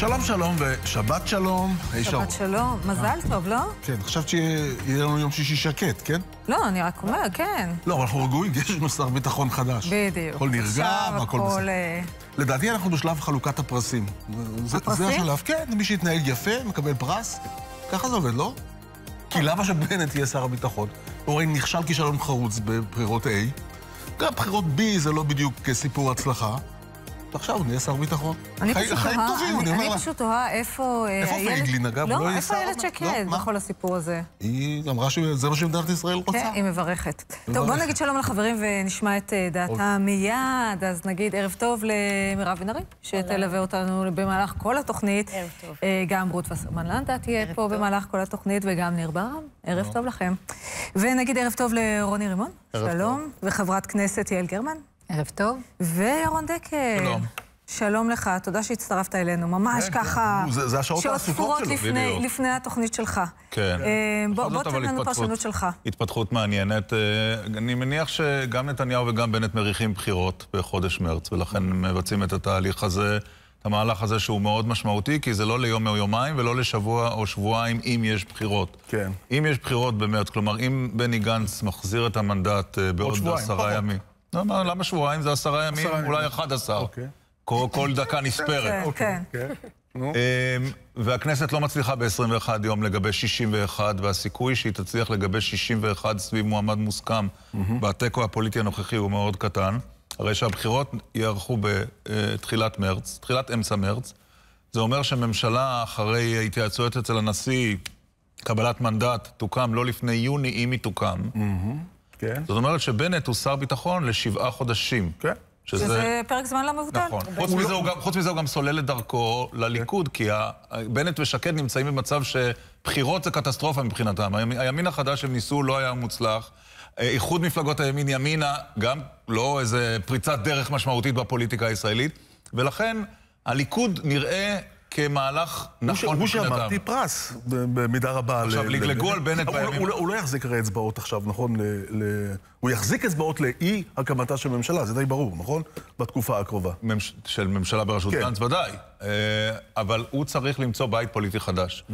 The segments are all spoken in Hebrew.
שלום שלום ושבת שלום. שבת שלום, מזל טוב, לא? כן, חשבת שיהיה לנו יום שישי שקט, כן? לא, אני רק אומר, כן. לא, אבל אנחנו רגועים, יש לנו שר ביטחון חדש. בדיוק. הכל נרגע והכל בסדר. לדעתי אנחנו בשלב חלוקת הפרסים. הפרסים? זה השלב, כן, מי שיתנהג יפה, מקבל פרס. ככה זה עובד, לא? כי למה שבנט יהיה שר הביטחון? הוא הרי נכשל כישלון חרוץ בבחירות A. גם בחירות B זה לא בדיוק סיפור הצלחה. עכשיו הוא נהיה שר ביטחון. אני פשוט תוהה איפה פייגלין, אגב, לא, איפה איילת שקד בכל הסיפור הזה? היא אמרה שזה מה שמדינת ישראל רוצה. כן, היא מברכת. טוב, בוא נגיד שלום לחברים ונשמע את דעתה מיד. אז נגיד ערב טוב למירב בן ארי, שתלווה אותנו במהלך כל התוכנית. ערב טוב. גם רות וסרמן לנדה תהיה פה במהלך כל התוכנית, וגם ניר ברם. ערב טוב לכם. ונגיד ערב טוב לרוני רימון. שלום. וחברת כנסת יעל גרמן. ערב טוב. וירון דקל. שלום. שלום לך, תודה שהצטרפת אלינו. ממש ככה, זה השעות העסוקות שלו. לפני התוכנית שלך. כן. בוא תן לנו פרשנות שלך. התפתחות מעניינת. אני מניח שגם נתניהו וגם בנט מריחים בחירות בחודש מרץ, ולכן מבצעים את התהליך הזה, את המהלך הזה שהוא מאוד משמעותי, כי זה לא ליום או יומיים ולא לשבוע או שבועיים אם יש בחירות. כן. אם יש בחירות במרץ, כלומר, אם בני גנץ מחזיר את המנדט בעוד 10 ימים. למה שבועיים? זה 10 ימים, אולי 11. אוקיי. כל דקה נספרת. כן. והכנסת לא מצליחה ב-21 יום לגבי 61, והסיכוי שהיא תצליח לגבי 61 סביב מועמד מוסכם בתיקו הפוליטי הנוכחי הוא מאוד קטן. הרי שהבחירות יערכו בתחילת מרץ, תחילת אמצע מרץ. זה אומר שממשלה אחרי התייעצויות אצל הנשיא, קבלת מנדט, תוקם לא לפני יוני אם היא תוקם. כן. זאת אומרת שבנט הוא שר ביטחון ל7 חודשים. כן. שזה פרק זמן לא מבוטל. נכון. חוץ מזה הוא גם סולל את דרכו לליכוד, כי בנט ושקד נמצאים במצב שבחירות זה קטסטרופה מבחינתם. הימין החדש הם ניסו לא היה מוצלח. איחוד מפלגות הימין ימינה, גם לא איזה פריצת דרך משמעותית בפוליטיקה הישראלית, ולכן הליכוד נראה כמהלך נכון הוא שאמרתי פרס במידה רבה. עכשיו, לגלגו על בנט בימים. הוא לא יחזיק הרי אצבעות עכשיו, נכון? הוא יחזיק אצבעות לאי הקמתה של ממשלה, זה די ברור, נכון? בתקופה הקרובה. של ממשלה בראשות גנץ ודאי. אבל הוא צריך למצוא בית פוליטי חדש.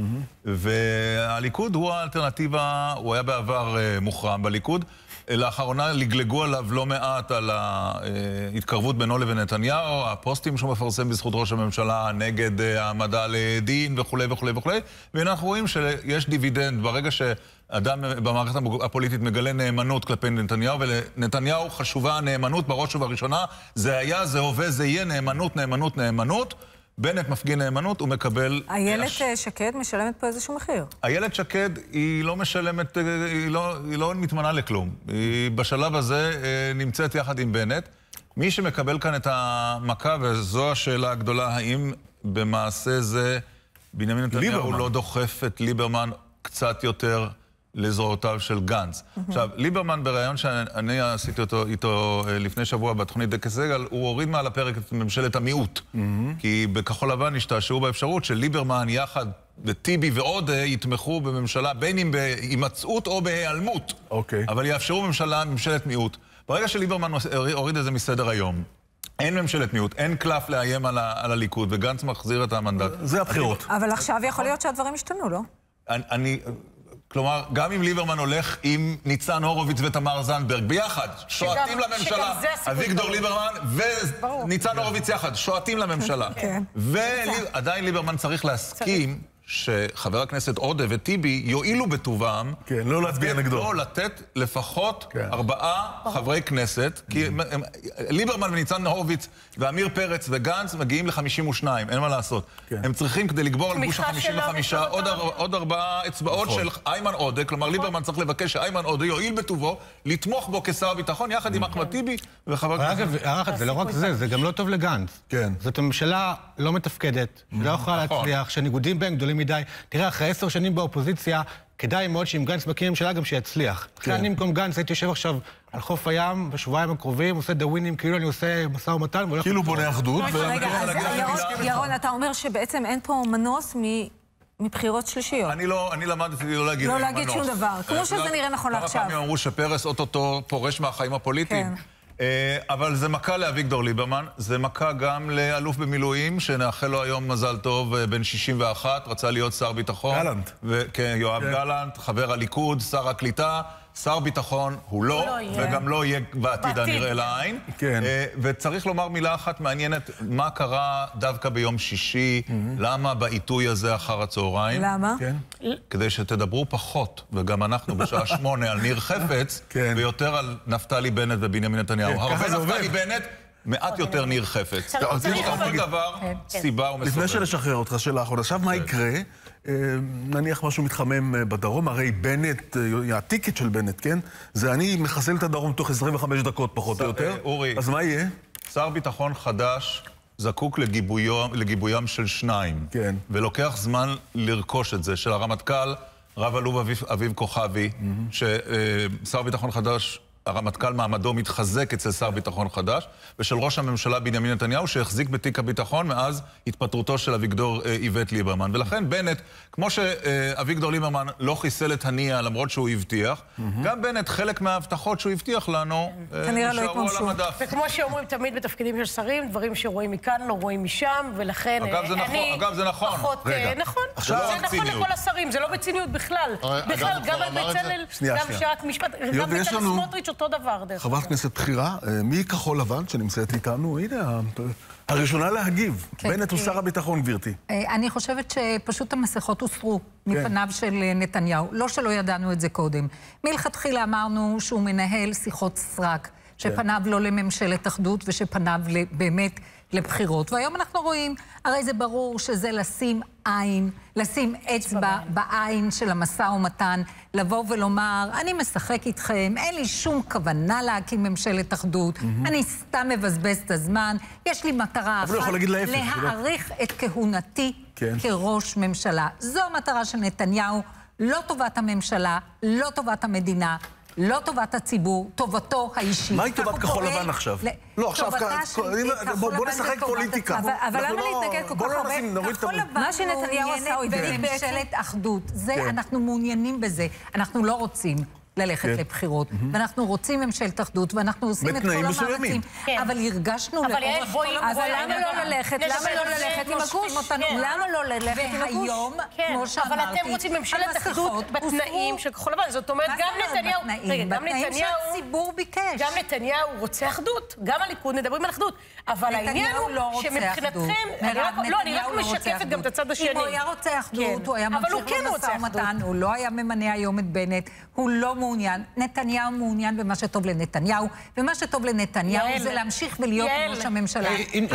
והליכוד הוא האלטרנטיבה, הוא היה בעבר מוחרם בליכוד. לאחרונה לגלגו עליו לא מעט על ההתקרבות בינו לבין נתניהו, הפוסטים שהוא מפרסם בזכות ראש הממשלה נגד העמדה לדין וכו' וכו' וכו'. ואנחנו רואים שיש דיבידנד ברגע שאדם במערכת הפוליטית מגלה נאמנות כלפי נתניהו, ולנתניהו חשובה הנאמנות בראש ובראשונה. זה היה, זה הווה, זה יהיה נאמנות, נאמנות, נאמנות. בנט מפגין נאמנות, הוא מקבל... איילת שקד משלמת פה איזשהו מחיר. איילת שקד היא לא משלמת, היא לא מתמנה לכלום. היא בשלב הזה נמצאת יחד עם בנט. מי שמקבל כאן את המכה, וזו השאלה הגדולה, האם במעשה זה בנימין נתניהו לא דוחף את ליברמן קצת יותר לזרועותיו של גנץ. עכשיו, ליברמן בראיון שאני עשיתי איתו לפני שבוע בתוכנית דקה סגל, הוא הוריד מעל הפרק את ממשלת המיעוט. כי בכחול לבן השתעשעו באפשרות של ליברמן יחד וטיבי ועוד יתמכו בממשלה, בין אם בהימצאות או בהיעלמות. אבל יאפשרו ממשלת מיעוט. ברגע שליברמן הוריד את זה מסדר היום, אין ממשלת מיעוט, אין קלף לאיים על הליכוד, וגנץ מחזיר את המנדט. זה הבחירות. אבל עכשיו יכול להיות שהדברים השתנו, לא? כלומר, גם אם ליברמן הולך עם ניצן הורוביץ ותמר זנדברג ביחד, שועטים לממשלה, אביגדור ליברמן וניצן הורוביץ יחד, שועטים לממשלה. ועדיין ליברמן צריך להסכים שחבר הכנסת עודה וטיבי יועילו בטובם, כן, לא להצביע נגדו. לא לתת לפחות 4 חברי כנסת, כי ליברמן וניצן הורוביץ ואמיר פרץ וגנץ מגיעים ל-52, אין מה לעשות. הם צריכים כדי לגבור על גוש ה-55 עוד 4 אצבעות של איימן עודה, כלומר ליברמן צריך לבקש שאיימן עודה יועיל בטובו, לתמוך בו כשר ביטחון יחד עם אחמד טיבי וחבר הכנסת. זה לא רק זה גם לא טוב לגנץ. זאת ממשלה לא מתפקדת, לא יכולה להצליח, שהניגודים בהם גדולים מדי. תראה, אחרי 10 שנים באופוזיציה, כדאי מאוד שאם גנץ מקים ממשלה גם שיצליח. אני במקום גנץ הייתי יושב עכשיו על חוף הים בשבועיים הקרובים, עושה דווינים, כאילו אני עושה משא ומתן. כאילו בונה אחדות. רגע, אז ירון, אתה אומר שבעצם אין פה מנוס מבחירות שלישיות. אני למדתי לא להגיד מנוס. לא להגיד שום דבר, כמו שזה נראה נכון לעכשיו. כמה פעמים אמרו שפרס אוטוטו פורש מהחיים הפוליטיים. אבל זה מכה לאביגדור ליברמן, זה מכה גם לאלוף במילואים, שנאחל לו היום מזל טוב, בן 61, רצה להיות שר ביטחון. גלנט. כן, יואב גלנט, חבר הליכוד, שר הקליטה. שר ביטחון הוא לא, וגם לא יהיה בעתיד הנראה לעין. כן. וצריך לומר מילה אחת מעניינת, מה קרה דווקא ביום שישי, למה בעיתוי הזה אחר הצהריים? למה? כן. כדי שתדברו פחות, וגם אנחנו בשעה 8 על ניר חפץ, ויותר על נפתלי בנט ובנימין נתניהו. הרבה נפתלי בנט, מעט יותר ניר חפץ. כל דבר, סיבה ומסובב. לפני שנשחרר אותך שאלה אחרונה, עכשיו מה יקרה? נניח משהו מתחמם בדרום, הרי בנט, הטיקט של בנט, כן? זה אני מחסל את הדרום תוך 25 דקות פחות או יותר. אורי, אז מה יהיה? שר ביטחון חדש זקוק לגיבוים של שניים. כן. ולוקח זמן לרכוש את זה, של הרמטכ"ל, רב אלוף אביב כוכבי, ששר ביטחון חדש, הרמטכ"ל מעמדו מתחזק אצל שר ביטחון חדש, ושל ראש הממשלה בנימין נתניהו, שהחזיק בתיק הביטחון מאז התפטרותו של אביגדור איווט ליברמן. ולכן בנט, כמו שאביגדור ליברמן לא חיסל את הנייה למרות שהוא הבטיח, גם בנט, חלק מההבטחות שהוא הבטיח לנו, נשארו על המדף. וכמו שאומרים תמיד בתפקידים של שרים, דברים שרואים מכאן לא רואים משם, ולכן אגב, זה נכון. נכון. זה נכון לכל השרים, זה לא בציניות בכלל. בכלל, גם על בצלאל, גם שרק משפט, גם בצלאל סמוטריץ' אותו דבר. חברת כנסת בחירה, מי כחול לבן שנמצאת איתנו? הנה, הראשונה להגיב. בנט הוא שר הביטחון, גברתי. אני חושבת שפשוט המסכות הוסרו מפניו של נתניהו. לא שלא ידענו את זה קודם. מלכתחילה אמרנו שהוא מנהל שיחות סרק, שפניו לא לממשלת אחדות ושפניו באמת לבחירות. והיום אנחנו רואים, הרי זה ברור שזה לשים עין, לשים אצבע בעין של המשא ומתן, לבוא ולומר, אני משחק איתכם, אין לי שום כוונה להקים ממשלת אחדות, אני סתם מבזבז את הזמן, יש לי מטרה אחת, להאריך את כהונתי כראש ממשלה. זו המטרה של נתניהו, לא טובת הממשלה, לא טובת המדינה, לא טובת הציבור, טובתו האישית. מה היא טובת כחול לבן עכשיו? לא, עכשיו, בוא נשחק פוליטיקה. אבל למה להתנגד כל כך הרבה? כחול לבן מה שנתניהו עשה הוא בממשלת אחדות. אנחנו מעוניינים בזה. אנחנו לא רוצים ללכת לבחירות, ואנחנו רוצים ממשלת אחדות, ואנחנו עושים את כל המאמצים. אבל הרגשנו לאורך כל אז למה לא ללכת? למה לא ללכת עם הקוש? למה לא ללכת עם הקוש? והיום, כמו שאמרתי, אבל אתם רוצים ממשלת אחדות בתנאים של כחול לבן. זאת אומרת, גם נתניהו... בתנאים שהציבור ביקש. גם נתניהו רוצה אחדות, גם הליכוד מדברים על אחדות. אבל העניין הוא שמבחינתכם... אני רק משקפת גם את הצד השני. אם הוא היה רוצה אחדות, הוא היה ממשיך למשא ומתן, הוא לא היה ממנה היום את בנט, הוא לא מעוניין. נתניהו מעוניין במה שטוב לנתניהו, ומה שטוב לנתניהו זה להמשיך ולהיות ראש הממשלה.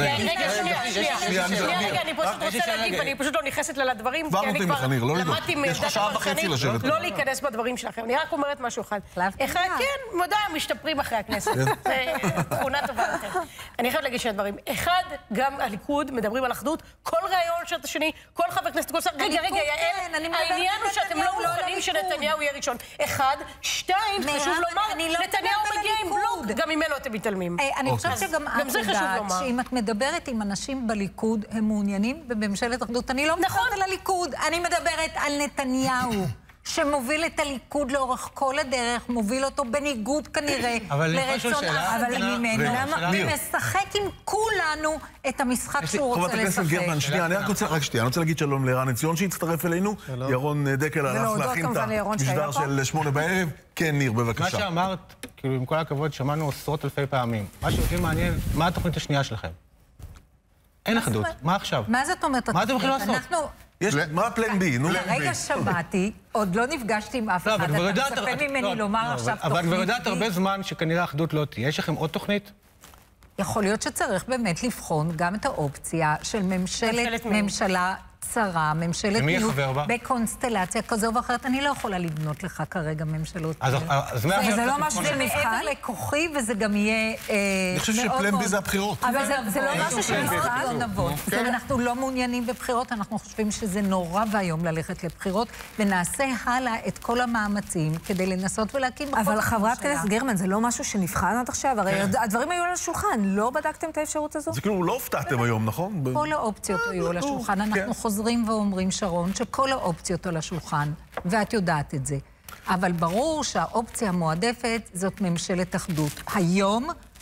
רגע, אני פשוט רוצה להגיב, אני פשוט לא נכנסת לדברים, כי אני כבר למדתי לא להיכנס בדברים שלכם. אני רק אומרת משהו אחד. אחד, כן, מודה, משתפרים אחרי הכנסת. תכונה טובה יותר. אני חייבת להגיד שני דברים. אחד, גם הליכוד מדברים על אחדות, כל רעיון של השני, כל חבר כנסת, כל שר... רגע, יעל, העניין הוא שאתם לא מוכנים שנתניהו יהיה ראשון. אחד, שתיים, חשוב לומר, נתניהו מגיע עם בלוק, גם ממנו אתם מתעלמים. אני חושבת שגם את יודעת שאם את מדברת עם אנשים בליכוד, הם מעוניינים בממשלת אחדות. אני לא מדברת על הליכוד, אני מדברת על נתניהו. שמוביל את הליכוד לאורך כל הדרך, מוביל אותו בניגוד כנראה לרצון אחדים ממנו, ומשחק עם כולנו את המשחק שהוא רוצה לשחק. חברת הכנסת גרמן, שנייה, אני רוצה להגיד שלום לרן עציון שהצטרף אלינו, ירון דקל הלך להכין את המשדר של 8 בערב. כן, ניר, בבקשה. מה שאמרת, כאילו, עם כל הכבוד, שמענו עשרות אלפי פעמים. מה שאותי מעניין, מה התוכנית השנייה שלכם? אין אחדות, מה עכשיו? מה זאת אומרת? מה אתם הולכים לעשות? מה הפלן בי? רגע שמעתי, עוד לא נפגשתי עם אף אחד, אתה מצפה ממני לומר עכשיו תוכנית. אבל כבר יודעת הרבה זמן שכנראה אחדות לא תהיה. יש לכם עוד תוכנית? יכול להיות שצריך באמת לבחון גם את האופציה של ממשלה צרה, ממשלת מיעוט, בקונסטלציה כזו ואחרת. אני לא יכולה לבנות לך כרגע ממשלות. זה לא משהו שנבחן? זה לכוחי וזה גם יהיה... אני חושב שפלן בי זה הבחירות. אבל זה לא משהו שנבחן? אנחנו לא מעוניינים בבחירות, אנחנו חושבים שזה נורא והיום ללכת לבחירות, ונעשה הלאה את כל המאמצים כדי לנסות ולהקים בכל אבל חברת כנסת גרמן, זה לא משהו שנבחן עד עכשיו? הרי הדברים היו על השולחן, לא בדקתם את האפשרות הזו? זה כאילו לא הופתעתם היום, נכון? כל האופציות היו על השולחן, אנחנו חוזרים ואומרים, שרון, שכל האופציות על השולחן, ואת יודעת את זה. אבל ברור שהאופציה המועדפת זאת ממשלת אחדות. היום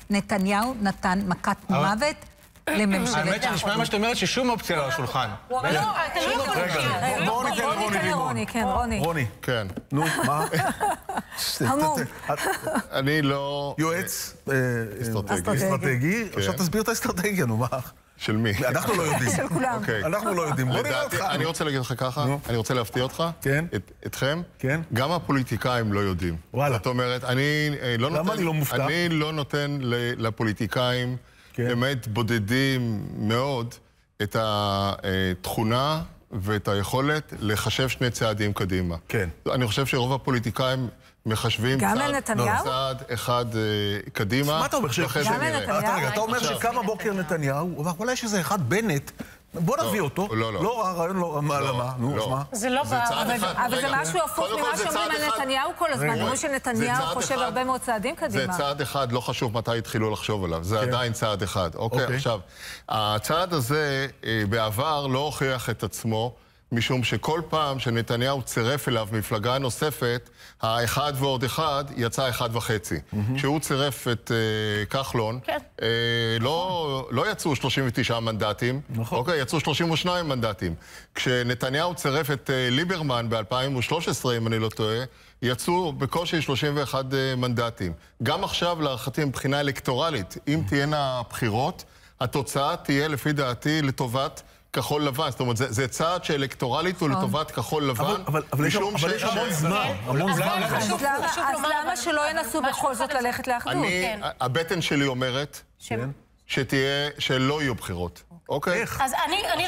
נתניהו נתן מכת מוות לממשלת... האמת שנשמע מה שאת אומרת ששום אופציה לא על השולחן. לא, אתה לא יכול להגיד. בואו ניתן לרוני רימון. כן, רוני. רוני. כן. נו, מה? המום. אני לא... יועץ אסטרטגי. אסטרטגי. עכשיו תסביר את האסטרטגיה, נו, מה? של מי? אנחנו לא יודעים. של כולם. אנחנו לא יודעים. בוא נראה אותך. אני רוצה להגיד לך ככה, אני רוצה להפתיע אותך, אתכם, גם הפוליטיקאים לא יודעים. וואלה. זאת אומרת, למה אני לא מופתע? אני לא נותן לפוליטיקאים, באמת בודדים מאוד, את התכונה ואת היכולת לחשב שני צעדים קדימה. כן. אני חושב שרוב הפוליטיקאים מחשבים צעד אחד קדימה. מה אתה אומר? אתה אומר שקם הבוקר נתניהו, הוא אמר, אולי יש איזה אחד בנט, בוא נביא אותו. לא, הרעיון לא, למה? נו, מה? זה לא אבל זה משהו הפוך ממה שאומרים על נתניהו כל הזמן. אומרים שנתניהו חושב הרבה מאוד צעדים קדימה. זה צעד אחד, לא חשוב מתי התחילו לחשוב עליו. זה עדיין צעד אחד. אוקיי, עכשיו, הצעד הזה בעבר לא הוכיח את עצמו, משום שכל פעם שנתניהו צירף אליו מפלגה נוספת, האחד ועוד אחד יצא 1.5. כשהוא צירף את כחלון, לא יצאו 39 מנדטים, אוקיי, יצאו 32 מנדטים. כשנתניהו צירף את ליברמן ב-2013, אם אני לא טועה, יצאו בקושי 31 מנדטים. גם עכשיו, להערכתי, מבחינה אלקטורלית, אם תהיינה בחירות, התוצאה תהיה, לפי דעתי, לטובת כחול לבן. זאת אומרת, זה צעד שאלקטורלית הוא לטובת כחול לבן. אבל יש המון זמן. אז למה שלא ינסו בכל זאת ללכת לאחדות? הבטן שלי אומרת שלא יהיו בחירות. אוקיי? איך? אז אני...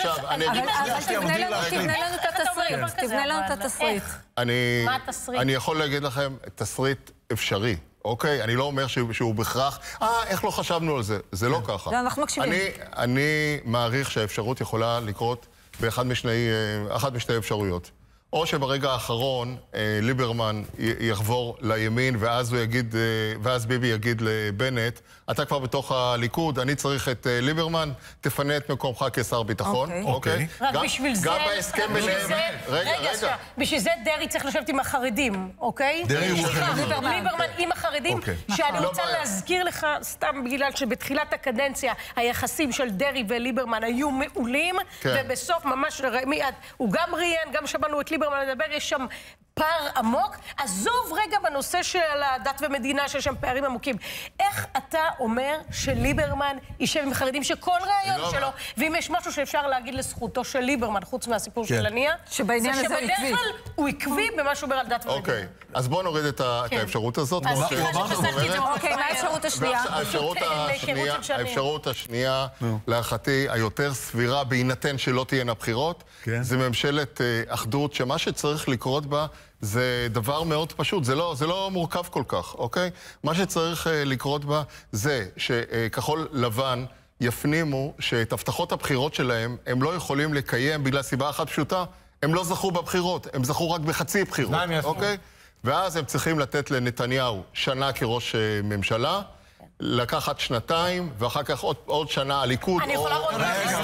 תבנה לנו את התסריט. מה התסריט? אני יכול להגיד לכם, תסריט אפשרי. אוקיי? אני לא אומר שהוא בכרח, איך לא חשבנו על זה? זה לא ככה. לא, אנחנו מקשיבים. אני מעריך שהאפשרות יכולה לקרות באחת משתי אפשרויות. או שברגע האחרון ליברמן יחבור לימין, ואז ביבי יגיד לבנט, אתה כבר בתוך הליכוד, אני צריך את ליברמן, תפנה את מקומך כשר ביטחון. אוקיי. רק בשביל זה... גם בהסכם ביניהם... רגע. בשביל זה דרעי צריך לשבת עם החרדים, אוקיי? ליברמן עם החרדים, שאני רוצה להזכיר לך, סתם בגלל שבתחילת הקדנציה היחסים של דרעי וליברמן היו מעולים, ובסוף ממש הוא גם ראיין, גם שמענו את ליברמן לדבר, יש שם פער עמוק. עזוב רגע בנושא של הדת ומדינה, שיש שם פערים עמוקים. איך אתה אומר שליברמן יישב עם חרדים שכל רעיון שלו, ואם יש משהו שאפשר להגיד לזכותו של ליברמן, חוץ מהסיפור של הנייה, שבעניין הזה הוא עקבי. שבדרך כלל הוא עקבי במה שהוא אומר על דת ומדינה. אוקיי, אז בואו נוריד את האפשרות הזאת. אוקיי, מה האפשרות השנייה? האפשרות השנייה, להערכתי, היותר סבירה, בהינתן שלא תהיינה בחירות, זה ממשלת אחדות, שמה שצריך לקרות בה זה דבר מאוד פשוט, זה לא מורכב כל כך, אוקיי? מה שצריך לקרות בה זה שכחול לבן יפנימו שאת הבטחות הבחירות שלהם הם לא יכולים לקיים בגלל סיבה אחת פשוטה, הם לא זכו בבחירות, הם זכו רק בחצי בחירות, אוקיי? ואז הם צריכים לתת לנתניהו שנה כראש ממשלה, לקחת שנתיים, ואחר כך עוד שנה הליכוד. אני יכולה עוד...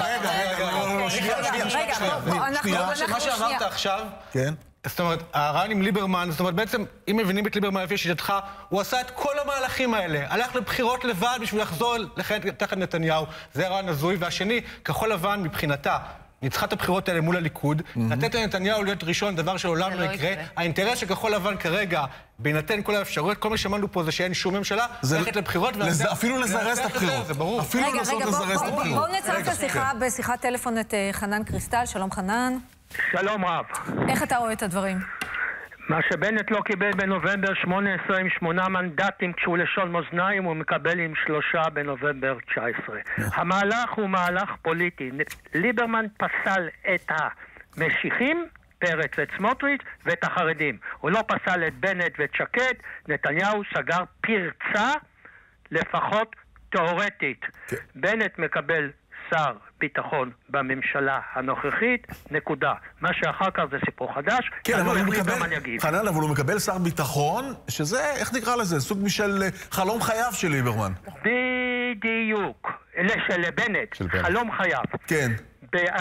רגע, מה שאמרת עכשיו... כן. זאת אומרת, הרעיון עם ליברמן, זאת אומרת, בעצם, אם מבינים את ליברמן לפי שיטתך, הוא עשה את כל המהלכים האלה. הלך לבחירות לבד בשביל לחזור תחת נתניהו. זה הרעיון הזוי. והשני, כחול לבן מבחינתה, ניצחה את הבחירות האלה מול הליכוד, לתת לנתניהו להיות ראשון, דבר שלעולם לא יקרה. האינטרס של כחול לבן כרגע, בהינתן כל האפשרויות, כל מה שאמרנו פה זה שאין שום ממשלה, ללכת לבחירות... אפילו לזרז את הבחירות. זה ברור. אפילו לנסות לזרז את הבחירות. בואו נצרף לשיחה בשיחת טלפון את חנן קריסטל. שלום חנן. שלום רב. איך אתה רואה את הדברים? מה שבנט לא קיבל בנובמבר 18 עם 8 מנדטים כשהוא לשון מאזניים, הוא מקבל עם 3 בנובמבר 19. המהלך הוא מהלך פוליטי. ליברמן פסל את המשיחים, פרץ ואת סמוטריץ', ואת החרדים. הוא לא פסל את בנט ואת שקד. נתניהו סגר פרצה, לפחות תיאורטית. בנט מקבל שר ביטחון בממשלה הנוכחית, נקודה. מה שאחר כך זה סיפור חדש. כן, אבל הוא מקבל, חנן, אבל הוא מקבל שר ביטחון, שזה, איך נקרא לזה? סוג משל חלום חייו של ליברמן. בדיוק. של בנט, חלום חייו. כן.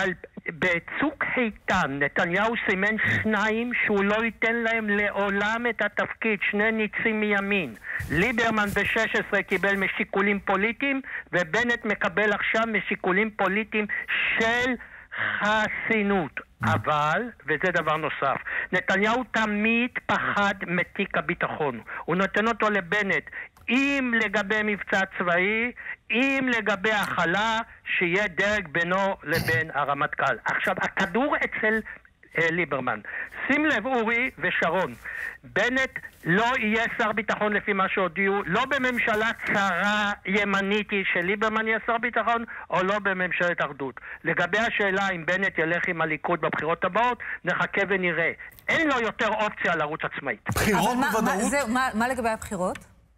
בצוק איתן נתניהו סימן שניים שהוא לא ייתן להם לעולם את התפקיד, שני ניצים מימין. ליברמן ב-16 קיבל משיקולים פוליטיים, ובנט מקבל עכשיו משיקולים פוליטיים של חסינות. אבל, וזה דבר נוסף, נתניהו תמיד פחד מתיק הביטחון. הוא נותן אותו לבנט, אם לגבי מבצע צבאי, אם לגבי החלה, שיהיה דרג בינו לבין הרמטכ"ל. עכשיו, הכדור אצל ליברמן. שים לב, אורי ושרון, בנט לא יהיה שר ביטחון לפי מה שהודיעו, לא בממשלה צרה ימניתי של ליברמן יהיה שר ביטחון, או לא בממשלת אחדות. לגבי השאלה אם בנט ילך עם הליכוד בבחירות הבאות, נחכה ונראה. אין לו יותר אופציה לרוץ עצמאית. בחירות בוודאות? מה לגבי הבחירות?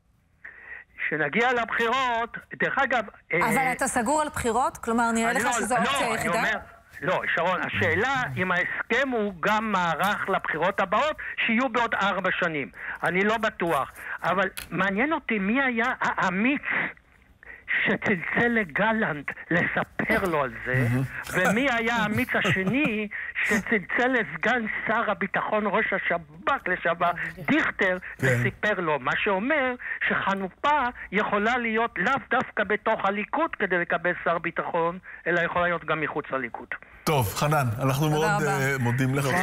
שנגיע לבחירות, דרך אגב... אבל אתה סגור על בחירות? כלומר, נראה לך שזו אופציה היחידה? לא, שרון, השאלה אם ההסכם הוא גם מערך לבחירות הבאות שיהיו בעוד 4 שנים. אני לא בטוח. אבל מעניין אותי מי היה האמיץ שצלצל לגלנט לספר לו על זה, ומי היה האמיץ השני שצלצל לסגן שר הביטחון ראש השב"כ לשעבר דיכטר וסיפר לו, מה שאומר שחנופה יכולה להיות לאו דווקא בתוך הליכוד כדי לקבל שר ביטחון, אלא יכולה להיות גם מחוץ לליכוד. טוב, חנן, אנחנו מאוד מודים לך.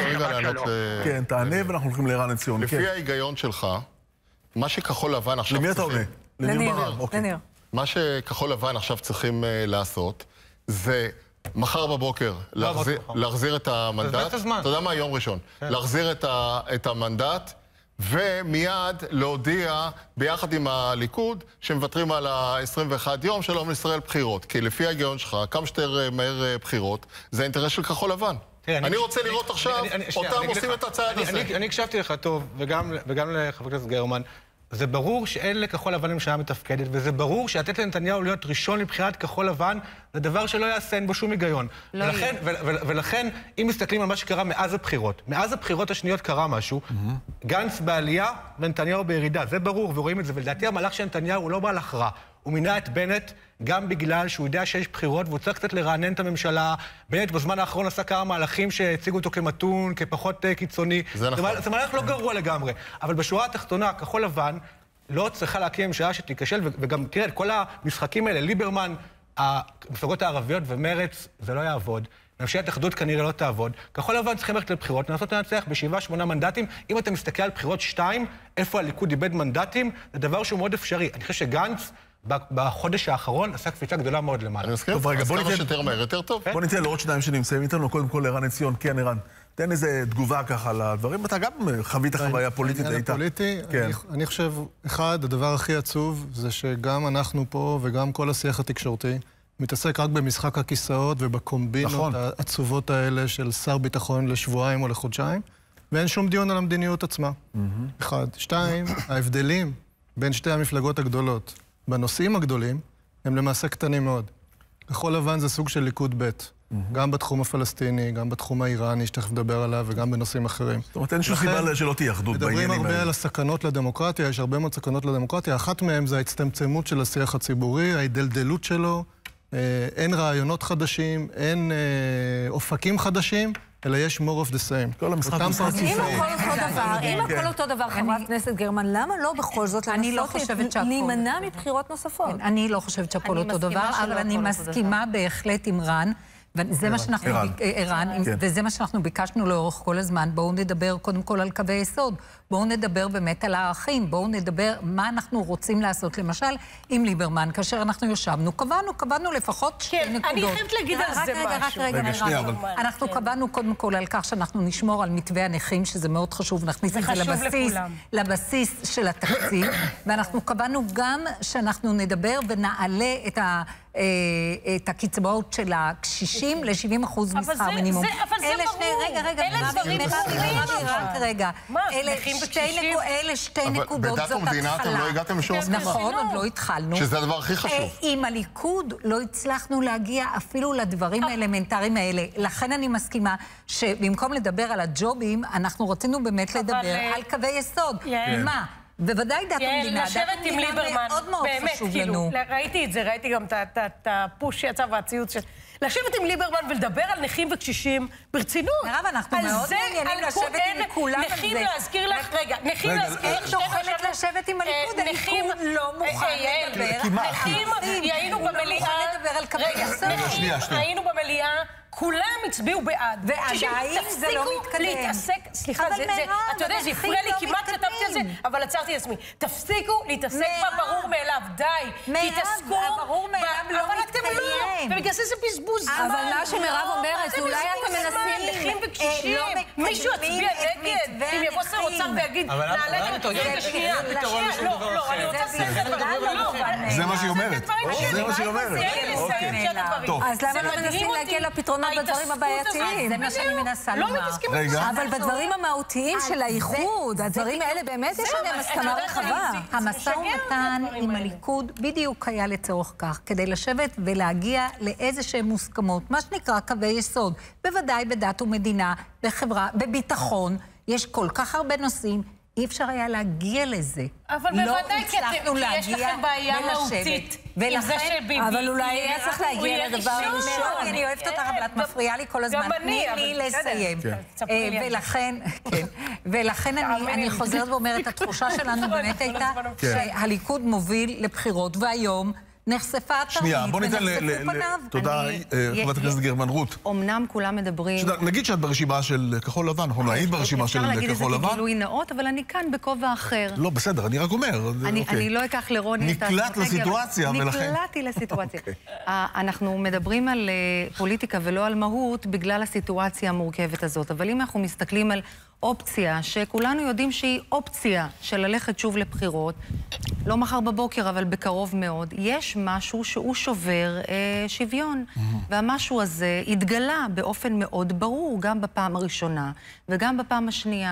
כן, תענה ואנחנו הולכים לערן עציון. לפי ההיגיון שלך, מה שכחול לבן עכשיו למי אתה עונה? לניר ברם. לניר. מה שכחול לבן עכשיו צריכים לעשות, זה מחר בבוקר להחזיר את המנדט. אתה יודע מה? יום ראשון. להחזיר את המנדט, ומיד להודיע ביחד עם הליכוד שמוותרים על ה-21 יום שלום לישראל בחירות. כי לפי ההיגיון שלך, כמה שיותר מהר בחירות, זה האינטרס של כחול לבן. אני רוצה לראות עכשיו אותם עושים את הצעד הזה. אני הקשבתי לך טוב, וגם לחבר הכנסת גרמן. זה ברור שאין לכחול לבן ממשלה מתפקדת, וזה ברור שלתת לנתניהו להיות ראשון לבחירת כחול לבן, זה דבר שלא יעשה, אין בו שום היגיון. ולכן, אם מסתכלים על מה שקרה מאז הבחירות השניות קרה משהו, גנץ בעלייה ונתניהו בירידה, זה ברור, ורואים את זה, ולדעתי המהלך של נתניהו הוא לא מהלך רע. הוא מינה את בנט גם בגלל שהוא יודע שיש בחירות, והוא צריך קצת לרענן את הממשלה. בנט בזמן האחרון עשה כמה מהלכים שהציגו אותו כמתון, כפחות קיצוני. זה מהלך לא גרוע לגמרי. אבל בשורה התחתונה, כחול לבן לא צריכה להקים ממשלה שתיכשל, וגם תראה, את כל המשחקים האלה, ליברמן, המפלגות הערביות ומרץ, זה לא יעבוד. ממשלת אחדות כנראה לא תעבוד. כחול לבן צריכים ללכת לבחירות, לנסות לנצח ב7-8 מנדטים. אם אתה מסתכל על בחירות 2, איפה הליכוד איבד מנדטים, זה דבר שהוא מאוד אפשרי. אני חושב שגנץ בחודש האחרון עשה קפיצה גדולה מאוד למעלה. אני מסכים, אז כמה שיותר מהר, יותר טוב. בוא ניתן לעוד שניים שנמצאים איתנו, קודם כל ערן עציון. כן, ערן, תן איזה תגובה ככה לדברים. אתה גם חווית חוויה פוליטית איתה. אני חושב, אחד, הדבר הכי עצוב זה שגם אנחנו פה וגם כל השיח התקשורתי מתעסק רק במשחק הכיסאות ובקומבינות העצובות האלה של שר ביטחון לשבועיים או לחודשיים, ואין שום דיון על המדיניות עצמה. אחד. 2, ההבדלים בין שתי המפלגות הגדולות בנושאים הגדולים הם למעשה קטנים מאוד. כחול לבן זה סוג של ליכוד ב', גם בתחום הפלסטיני, גם בתחום האיראני, שתכף נדבר עליו, וגם בנושאים אחרים. זאת אומרת, אין שום סיבה שלא תהיה אחדות בעניינים האלה. מדברים הרבה על הסכנות לדמוקרטיה, יש הרבה מאוד סכנות לדמוקרטיה. אחת מהן זה ההצטמצמות של השיח הציבורי, ההידלדלות שלו, אין רעיונות חדשים, אין אופקים חדשים, אלא יש more of the same. כל המשחק משחק אם הכל אותו דבר, חברת כנסת גרמן, למה לא בכל זאת לנסות להימנע מבחירות נוספות? אני לא חושבת שהכל אותו דבר, אבל אני מסכימה בהחלט עם רן, וזה מה שאנחנו ביקשנו לאורך כל הזמן. בואו נדבר קודם כל על קווי יסוד, בואו נדבר באמת על הערכים, בואו נדבר מה אנחנו רוצים לעשות, למשל, עם ליברמן, כאשר אנחנו ישבנו, קבענו לפחות 2 נקודות. אני חייבת להגיד על זה משהו. אנחנו קבענו קודם כל על כך שאנחנו נשמור על מתווה הנכים, שזה מאוד חשוב, נכניס את זה לבסיס של התקציב, ואנחנו קבענו גם שאנחנו נדבר ונעלה את הקצבאות של הקשישים ל-70% משכר מינימום. אבל זה ברור. אלה דברים רגע. אלה 2 נקודות, זאת בדת ומדינה אתם לא הגעתם לשום הסכמה. נכון, עוד לא התחלנו. שזה הדבר הכי חשוב. עם הליכוד לא הצלחנו להגיע אפילו לדברים האלמנטריים האלה. לכן אני מסכימה שבמקום לדבר על הג'ובים, אנחנו רצינו באמת לדבר על קווי יסוד. מה? בוודאי דת המדינה. לשבת עם ליברמן, מאוד מאוד חשוב לנו. ראיתי את זה, ראיתי גם את הפוש שיצא והציוץ של... לשבת עם ליברמן ולדבר על נכים וקשישים ברצינות. מירב, אנחנו מאוד מעניינים לשבת עם כולם על זה. נכים להזכיר לך, רגע, נכים להזכיר לך, איך תוכלת לשבת עם הליכוד? הליכוד לא מוכן לדבר. נכים, היינו במליאה, היינו במליאה, כולם הצביעו בעד. ועדיין זה לא מתקדם. סליחה, אתה יודע, זה הפריע לי, כמעט כתבתי על זה, אבל עצרתי את עצמי. תפסיקו להתעסק בברור מאליו, די. תתעסקו... הברור מאליו לא מתקיים. ובגלל זה בזבוז. אבל מה שמירב אומרת, אולי אתם מנסים... נכים וקשישים. מישהו יצביע נגד. אם יבוא שר אוצר ויגיד, נעלה את זה שנייה. לא, אני רוצה ספר. זה מה שהיא אומרת. זה מה שהיא אומרת. אז למה לא מנסים להגיע לפתרונות בדברים הבעייתיים? זה מה שאני מנסה לומר. אבל בדברים המהותיים של האיחוד, הדברים האלה באמת יש עליהם הסכמה רחבה. המשא ומתן עם הליכוד בדיוק היה לצורך כך, כדי לשבת ולהגיע לאיזשהם מוסכמות, מה שנקרא קווי יסוד, בוודאי בדת ומדינה, בחברה, בביטחון, יש כל כך הרבה נושאים, אי אפשר היה להגיע לזה. אבל בוודאי, כי יש לכם בעיה מהותית. אבל אולי היה צריך להגיע לדבר ראשון. אני אוהבת אותך, אבל את מפריעה לי כל הזמן. תני לי לסיים. ולכן אני חוזרת ואומרת, התחושה שלנו באמת הייתה שהליכוד מוביל לבחירות, והיום נחשפה התרמית ונחשפו פניו. תודה, חברת הכנסת גרמן רות. אמנם כולם מדברים... נגיד שאת ברשימה של כחול לבן, אנחנו נעיד ברשימה של כחול לבן. אפשר להגיד את זה כגילוי נאות, אבל אני כאן בכובע אחר. לא, בסדר, אני רק אומר. אני לא אקח לרוני את נקלט לסיטואציה, ולכן... נקלטתי לסיטואציה. אנחנו מדברים על פוליטיקה ולא על מהות בגלל הסיטואציה המורכבת הזאת, אבל אם אנחנו מסתכלים על אופציה, שכולנו יודעים שהיא אופציה של ללכת שוב לבחירות, לא מחר בבוקר, אבל בקרוב מאוד, יש משהו שהוא שובר שוויון. והמשהו הזה התגלה באופן מאוד ברור, גם בפעם הראשונה וגם בפעם השנייה.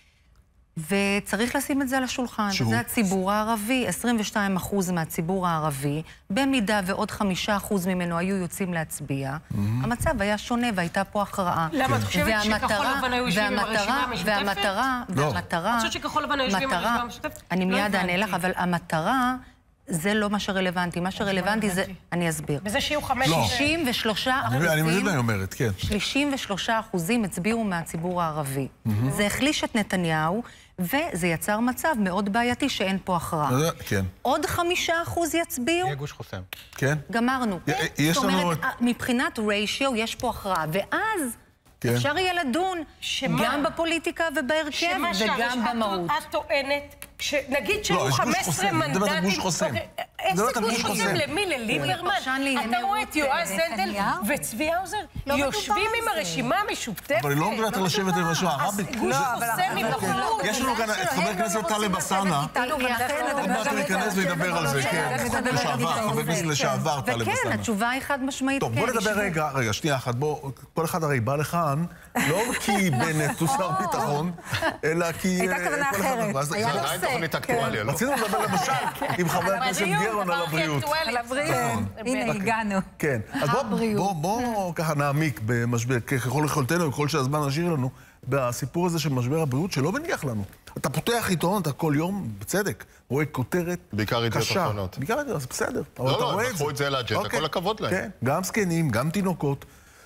וצריך לשים את זה על השולחן, וזה הציבור הערבי, 22% מהציבור הערבי, במידה ועוד 5% ממנו היו יוצאים להצביע, המצב היה שונה והייתה פה הכרעה. למה, את חושבת שכחול לבן היו יושבים עם הרשימה המשותפת? את חושבת שכחול לבן היו יושבים עם הרשימה המשותפת? אני מיד אענה לך, אבל המטרה... זה לא מה שרלוונטי. מה שרלוונטי זה... אני אסביר. וזה שיהיו 63%. אני מבין מה אני אומרת, כן. 33% הצביעו מהציבור הערבי. זה החליש את נתניהו, וזה יצר מצב מאוד בעייתי שאין פה הכרעה. כן. עוד 5% יצביעו. יהיה גוש חוסם. כן. גמרנו. זאת אומרת, מבחינת ריישיו יש פה הכרעה, ואז... אפשר יהיה לדון גם בפוליטיקה ובהרכב וגם במהות. את טוענת, נגיד שהיו 15 מנדטים... גוש חוסם. איזה גוש חוסם? למי? לליברמן? אתה רואה את יועז הנדל וצבי האוזר יושבים עם הרשימה המשותפת? אבל היא לא מדברת על לשבת עם הרשימה. גוש חוסם מבחוץ. יש לנו כאן את חבר הכנסת טלב אלסאנע. עוד מעט הוא ייכנס וידבר על זה, כן. לשעבר, חבר הכנסת לשעבר טלב אלסאנע. וכן, התשובה היא חד משמעית. טוב, בוא נדבר רגע, שנייה אחת. בוא, כל אחד הרי בא לכאן, לא כי בנט הוא שר ביטחון, אלא כי... הייתה כוונה אחרת. זה עדיין תוכנית אקטואליה, לא? רצינו לדבר למשל עם חבר הכנסת גרמן על הבריאות. על הבריאות. הנה, הגענו. כן. אז בואו ככה נעמיק במשבר, ככל יכולתנו, ככל שהזמן נשאיר לנו, בסיפור הזה של משבר הבריאות שלא מניח לנו. אתה פותח עיתון, אתה כל יום, בצדק, רואה כותרת קשה. בעיקר ידיעות אחרונות. בעיקר ידיעות, זה בסדר. לא, הם לקחו את זה לאג'נדה, כל הכבוד להם. כן, גם זקנים, גם תינוקות.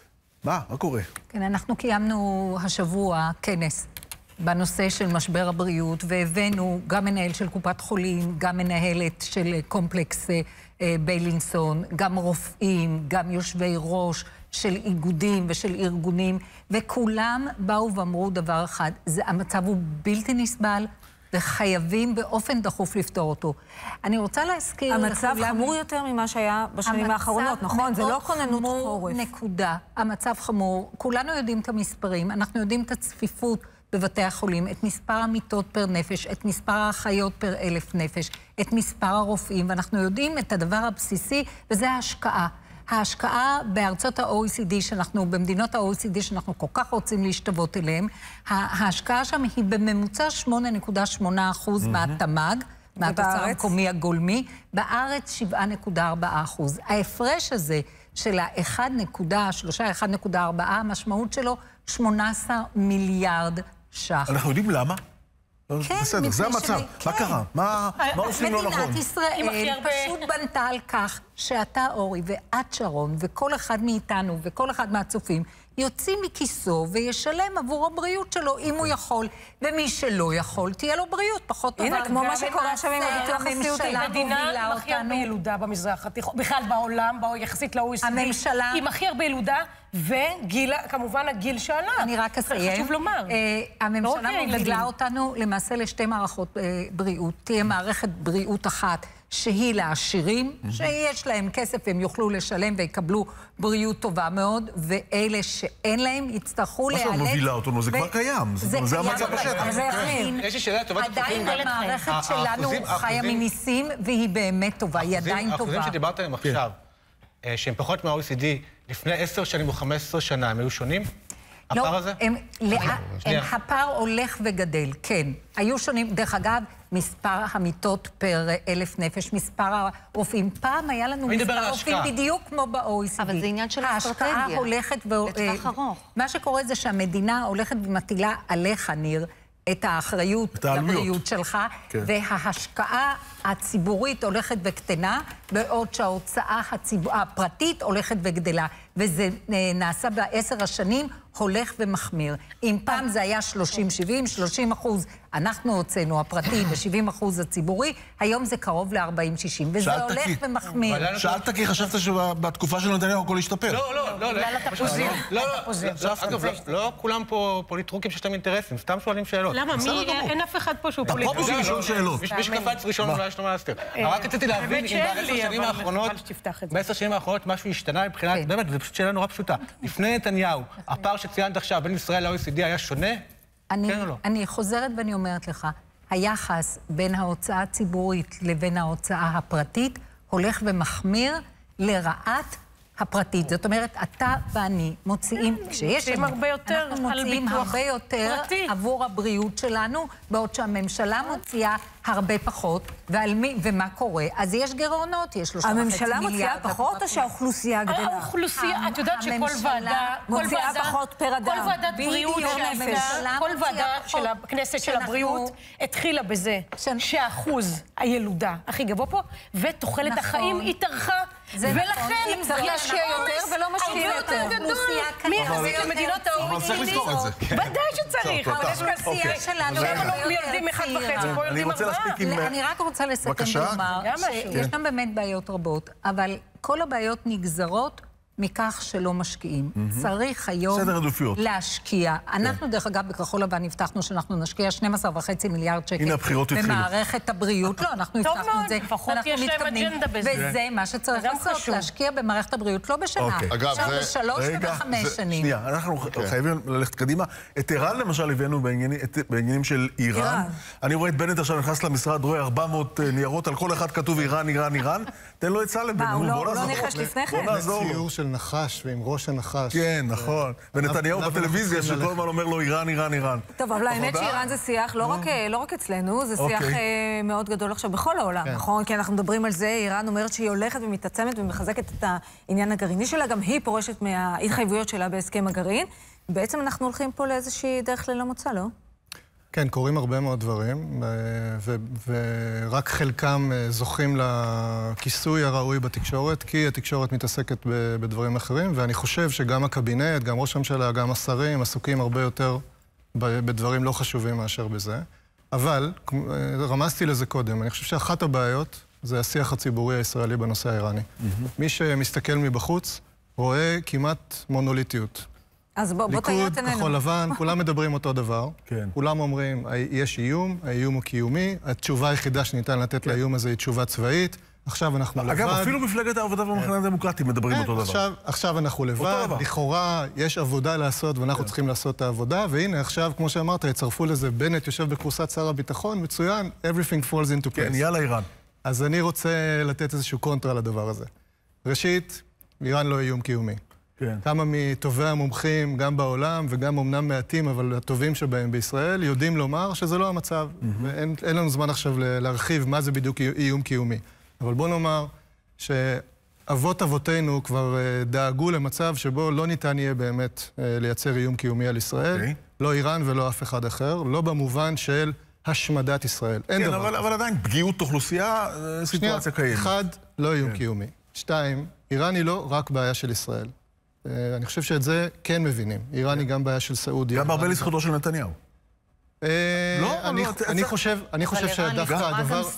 מה קורה? כן, אנחנו קיימנו השבוע כנס בנושא של משבר הבריאות, והבאנו גם מנהל של קופת חולים, גם מנהלת של קומפלקס ביילינסון, גם רופאים, גם יושבי ראש של איגודים ושל ארגונים, וכולם באו ואמרו דבר אחד, המצב הוא בלתי נסבל, וחייבים באופן דחוף לפתור אותו. אני רוצה להזכיר... המצב חמור יותר ממה שהיה בשנים האחרונות, נכון? זה לא כוננות חורף. נקודה. המצב חמור. כולנו יודעים את המספרים, אנחנו יודעים את הצפיפות בבתי החולים, את מספר המיטות פר נפש, את מספר האחיות פר 1,000 נפש, את מספר הרופאים, ואנחנו יודעים את הדבר הבסיסי, וזה ההשקעה. ההשקעה בארצות ה-OECD, במדינות ה-OECD שאנחנו כל כך רוצים להשתוות אליהם, ההשקעה שם היא בממוצע 8.8% מהתמ"ג, מהתוצר המקומי הגולמי, בארץ 7.4%. ההפרש הזה של ה-1.3, 1.4, המשמעות שלו 18 מיליארד ש"ח. אנחנו יודעים למה? בסדר, זה המצב. מה קרה? מה עושים לא נכון? מדינת ישראל פשוט בנתה על כך שאתה, אורי, ואת, שרון, וכל אחד מאיתנו, וכל אחד מהצופים, יוצאים מכיסו וישלם עבור הבריאות שלו, אם הוא יכול. ומי שלא יכול, תהיה לו בריאות פחות טובה. הנה, כמו מה שקורה עכשיו עם הביטוח הסיעודי. המדינה הכי הרבה ילודה במזרח התיכון, בכלל בעולם, יחסית ל-OECD. הממשלה... עם הכי הרבה ילודה, וכמובן הגיל שעלה. אני רק אסיים. חשוב לומר. הממשלה מובילה אותנו למעשה לשתי מערכות בריאות. תהיה מערכת בריאות אחת שהיא לעשירים, שיש להם כסף והם יוכלו לשלם ויקבלו בריאות טובה מאוד, ואלה שאין להם יצטרכו להיאלץ... מה שמובילה אותנו? זה כבר קיים. זה המצב בשטח. יש לי שאלה טובת התופעים. עדיין המערכת שלנו חיה מניסים, והיא באמת טובה, היא עדיין טובה. האחוזים שדיברת עליהם עכשיו, שהם פחות מה-OECD, לפני 10 שנים או 15 שנה, הם היו שונים? הפער הזה? הפער הולך וגדל, כן. היו שונים, דרך אגב, מספר המיטות פר 1,000 נפש, מספר הרופאים. פעם היה לנו מספר רופאים בדיוק כמו ב-OECD. אבל זה עניין של אסטרטגיה. ההשקעה הולכת לטווח ארוך. מה שקורה זה שהמדינה הולכת ומטילה עליך, ניר, את האחריות לבריאות שלך, וההשקעה הציבורית הולכת וקטנה, בעוד שההוצאה הפרטית הולכת וגדלה. וזה נעשה ב10 השנים, הולך ומחמיר. אם פעם זה היה 30-70, 30% אנחנו הוצאנו הפרטי ו70% הציבורי, היום זה קרוב ל-40-60, וזה הולך ומחמיר. שאלת כי חשבת שבתקופה של נתניהו הכל השתפר. לא, אגב, לא כולם פה פוליטרוקים שיש להם אינטרסים, סתם שואלים שאלות. למה? אין אף אחד פה שהוא פוליטרוק. פה בשביל לשאול שאלות. מי שקפץ ראשון אולי יש לו מה להסתיר. רק רציתי להבין אם ב10 שנים האחרונות משהו השתנה מבחינת, באמת, זו פשוט שאלה נורא פשוטה. לפני נתניהו, הפער שציינת עכשיו בין ישראל ל-OECD היה שונה? כן או לא? אני חוזרת ואני אומרת לך, היחס בין ההוצאה הציבורית לבין ההוצאה הפרטית הולך ומחמיר לרעת הפרטית. זאת אומרת, אתה ואני מוציאים, כשיש לנו, אנחנו מוציאים הרבה יותר עבור הבריאות שלנו, בעוד שהממשלה מוציאה הרבה פחות, ומה קורה? אז יש גירעונות, יש 3.5 מיליארד. הממשלה מוציאה פחות או שהאוכלוסייה גדלה? האוכלוסייה, את יודעת שכל ועדה... מוציאה פחות פר אדם. כל ועדת בריאות כל ועדה של הכנסת של הבריאות התחילה בזה שהאחוז הילודה הכי גבוה פה, ותוחלת החיים התארכה. ולכן צריך להשקיע יותר ולא משקיע יותר. מי יחזיק למדינות אבל צריך לפתור את זה. ודאי שצריך. האוכלוסייה שלנו, הם ילדים 1.5, פה ילדים 4. אני רק רוצה לסכם ולומר שישנם באמת בעיות רבות, אבל כל הבעיות נגזרות מכך שלא משקיעים. צריך היום להשקיע. אנחנו, דרך אגב, בכחול לבן הבטחנו שאנחנו נשקיע 12.5 מיליארד שקל במערכת הבריאות. לא, אנחנו הבטחנו את זה, ואנחנו מתכוונים. וזה מה שצריך לעשות, להשקיע במערכת הבריאות, לא בשנה. עכשיו ב3 וב5 שנים. שנייה, אנחנו חייבים ללכת קדימה. את איראן, למשל, הבאנו בעניינים של איראן. אני רואה את בנט עכשיו נכנס למשרד, רואה 400 ניירות, על כל אחד כתוב איראן, איראן, איראן. תן לו עצה לבן. הוא לא ניחש לפני כן. ציור של נחש ועם ראש הנחש. כן, נכון. ונתניהו בטלוויזיה שכל הזמן אומר לו איראן, איראן, איראן. טוב, אבל האמת שאיראן זה שיח לא רק אצלנו, זה שיח מאוד גדול עכשיו בכל העולם, נכון? כי אנחנו מדברים על זה, איראן אומרת שהיא הולכת ומתעצמת ומחזקת את העניין הגרעיני שלה, גם היא פורשת מההתחייבויות שלה בהסכם הגרעין. בעצם אנחנו הולכים פה לאיזושהי דרך ללא מוצא, לא? כן, קורים הרבה מאוד דברים, ורק חלקם זוכים לכיסוי הראוי בתקשורת, כי התקשורת מתעסקת בדברים אחרים, ואני חושב שגם הקבינט, גם ראש הממשלה, גם השרים, עסוקים הרבה יותר בדברים לא חשובים מאשר בזה. אבל, רמזתי לזה קודם, אני חושב שאחת הבעיות זה השיח הציבורי הישראלי בנושא האיראני. מי שמסתכל מבחוץ רואה כמעט מונוליטיות. אז בוא תאיר את עינינו. כחול לבן, כולם מדברים אותו דבר. כולם אומרים, יש איום, האיום הוא קיומי, התשובה היחידה שניתן לתת לאיום הזה היא תשובה צבאית, עכשיו אנחנו לבד. אגב, אפילו מפלגת העבודה והמחנה הדמוקרטי מדברים אותו דבר. עכשיו אנחנו לבד, לכאורה יש עבודה לעשות ואנחנו צריכים לעשות את העבודה, והנה עכשיו, כמו שאמרת, יצרפו לזה, בנט יושב בכורסת שר הביטחון, מצוין, everything falls into place. כן, יאללה איראן. אז אני רוצה לתת איזשהו קונטרה לדבר הזה. ראשית, איראן לא איום קיומי. כמה מטובי המומחים, גם בעולם וגם אמנם מעטים, אבל הטובים שבהם בישראל, יודעים לומר שזה לא המצב. ואין לנו זמן עכשיו להרחיב מה זה בדיוק איום קיומי. אבל בוא נאמר שאבות אבותינו כבר דאגו למצב שבו לא ניתן יהיה באמת לייצר איום קיומי על ישראל, לא איראן ולא אף אחד אחר, לא במובן של השמדת ישראל. אין דבר כזה. אבל עדיין, פגיעות אוכלוסייה, סיטואציה קיימת. אחד, לא איום קיומי. 2, איראן היא לא רק בעיה של ישראל. אני חושב שאת זה כן מבינים. איראן היא גם בעיה של סעודיה. גם הרבה לזכותו של נתניהו. אני חושב שדווקא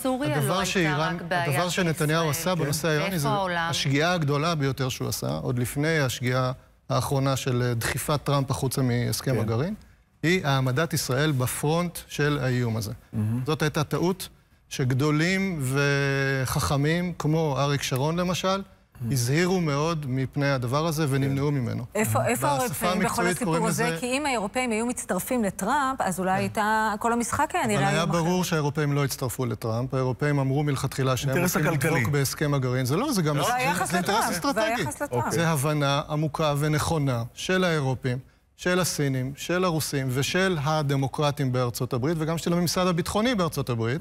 הדבר שנתניהו עשה בנושא האיראני זה השגיאה הגדולה ביותר שהוא עשה, עוד לפני השגיאה האחרונה של דחיפת טראמפ החוצה מהסכם הגרעין, היא העמדת ישראל בפרונט של האיום הזה. זאת הייתה טעות שגדולים וחכמים, כמו אריק שרון למשל, הזהירו מאוד מפני הדבר הזה ונמנעו ממנו. איפה האירופאים בכל הסיפור הזה? כי אם האירופאים היו מצטרפים לטראמפ, אז אולי הייתה כל המשחק היה נראה היום אחר. אבל היה ברור שהאירופאים לא הצטרפו לטראמפ. האירופאים אמרו מלכתחילה שהם רוצים לדבוק בהסכם הגרעין. זה לא, זה גם אינטרס אסטרטגי. זה הבנה עמוקה ונכונה של האירופאים, של הסינים, של הרוסים ושל הדמוקרטים בארצות הברית, וגם של הממסד הביטחוני בארצות הברית.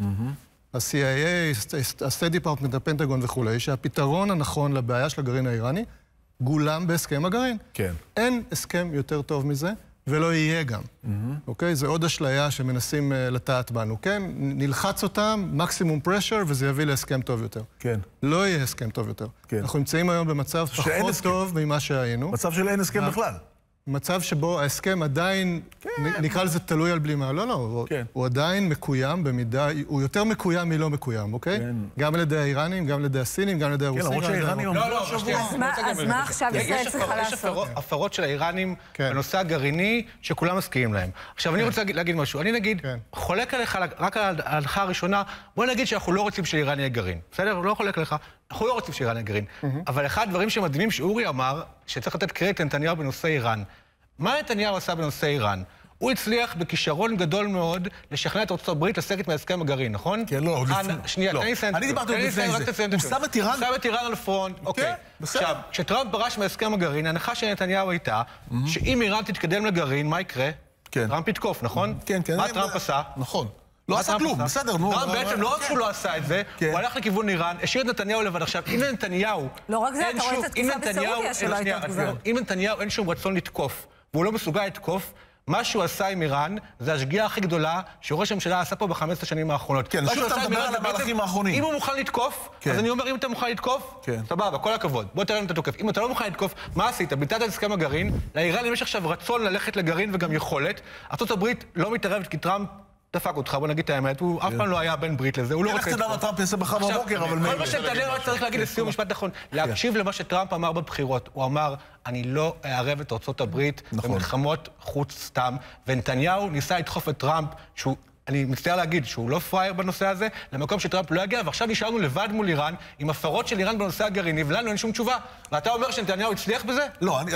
ה-CIA, ה-State Department, הפנטגון וכו', שהפתרון הנכון לבעיה של הגרעין האיראני גולם בהסכם הגרעין. כן. אין הסכם יותר טוב מזה, ולא יהיה גם. אוקיי? זה עוד אשליה שמנסים לטעת בנו. כן? נלחץ אותם, מקסימום פרשר, וזה יביא להסכם טוב יותר. כן. לא יהיה הסכם טוב יותר. כן. אנחנו נמצאים היום במצב פחות טוב ממה שהיינו. מצב של אין הסכם בכלל. מצב שבו ההסכם עדיין, נקרא לזה תלוי על בלימה, לא, הוא עדיין מקוים במידה, הוא יותר מקוים מלא מקוים, אוקיי? גם על ידי האיראנים, גם על ידי הסינים, גם על ידי הרוסים. כן, למרות שהאיראנים אמרו השבוע. אז מה עכשיו ישראל צריכה לעשות? יש הפרות של האיראנים בנושא הגרעיני שכולם מסכימים להם. עכשיו, אני רוצה להגיד משהו. אני נגיד, חולק עליך רק על ההלכה הראשונה, בוא נגיד שאנחנו לא רוצים שלאיראן יהיה גרעין. בסדר? לא חולק עליך. אנחנו לא רוצים שאיראן יהיה גרעין. אבל אחד הדברים שמדהימים שאורי אמר, שצריך לתת קרדיט לנתניהו בנושא איראן. מה נתניהו עשה בנושא איראן? הוא הצליח בכישרון גדול מאוד לשכנע את ארצות הברית לסגת מהסכם הגרעין, נכון? כן, לא, שנייה, תן לי לסיים. אני דיברתי עוד לפני זה. הוא שם את איראן? הוא שם את איראן על פרונט, אוקיי. עכשיו, כשטראמפ פרש מהסכם הגרעין, ההנחה של נתניהו הייתה שאם איראן תתקדם לגרעין, מה יקרה? טראמפ יתקוף, נכון? כן, כן. מה טראמפ עשה? נכון. לא עשה כלום, בסדר, נו. טראמפ בעצם לא רק שהוא לא עשה את זה, הוא הלך לכיוון איראן, השאיר את נתניהו לבד. עכשיו, אם לנתניהו... לא רק זה, אתה רואה את התקיפה בסעודיה שלא הייתה תגובה. אם לנתניהו אין שום רצון לתקוף, והוא לא מסוגל לתקוף, מה שהוא עשה עם איראן, זה השגיאה הכי גדולה שראש הממשלה עשה פה ב-15 שנים האחרונות. כן, שוב אתה מדבר על המהלכים האחרונים. אם הוא מוכן לתקוף, אז אני אומר, אם אתה מוכן לתקוף, סבבה, כל הכבוד. בוא תראה אם אתה תוקף. אם אתה לא מוכן לתקוף, מה עשית? ביטלת את הסכם הגרעין, לאיראנים יש עכשיו רצון ללכת לגרעין וגם יכולת. ארצות הברית לא מתערבת כי טראמפ דפק אותך, בוא נגיד את האמת, הוא אף פעם לא היה בן ברית לזה, הוא לא רוצה... איך תדע מה טראמפ יעשה מחר בבוקר, אבל... כל מה שנתניהו צריך להגיד לסיום משפט נכון, להקשיב למה שטראמפ אמר בבחירות. הוא אמר, אני לא אערב את ארצות הברית במלחמות חוץ סתם, ונתניהו ניסה לדחוף את טראמפ, שהוא... אני מצטער להגיד שהוא לא פרייר בנושא הזה, למקום שטראמפ לא יגיע, ועכשיו נשארנו לבד מול איראן, עם הפרות של איראן בנושא הגרעיני, ולנו אין שום תשובה. ואתה אומר שנתניהו הצליח בזה? לא, אני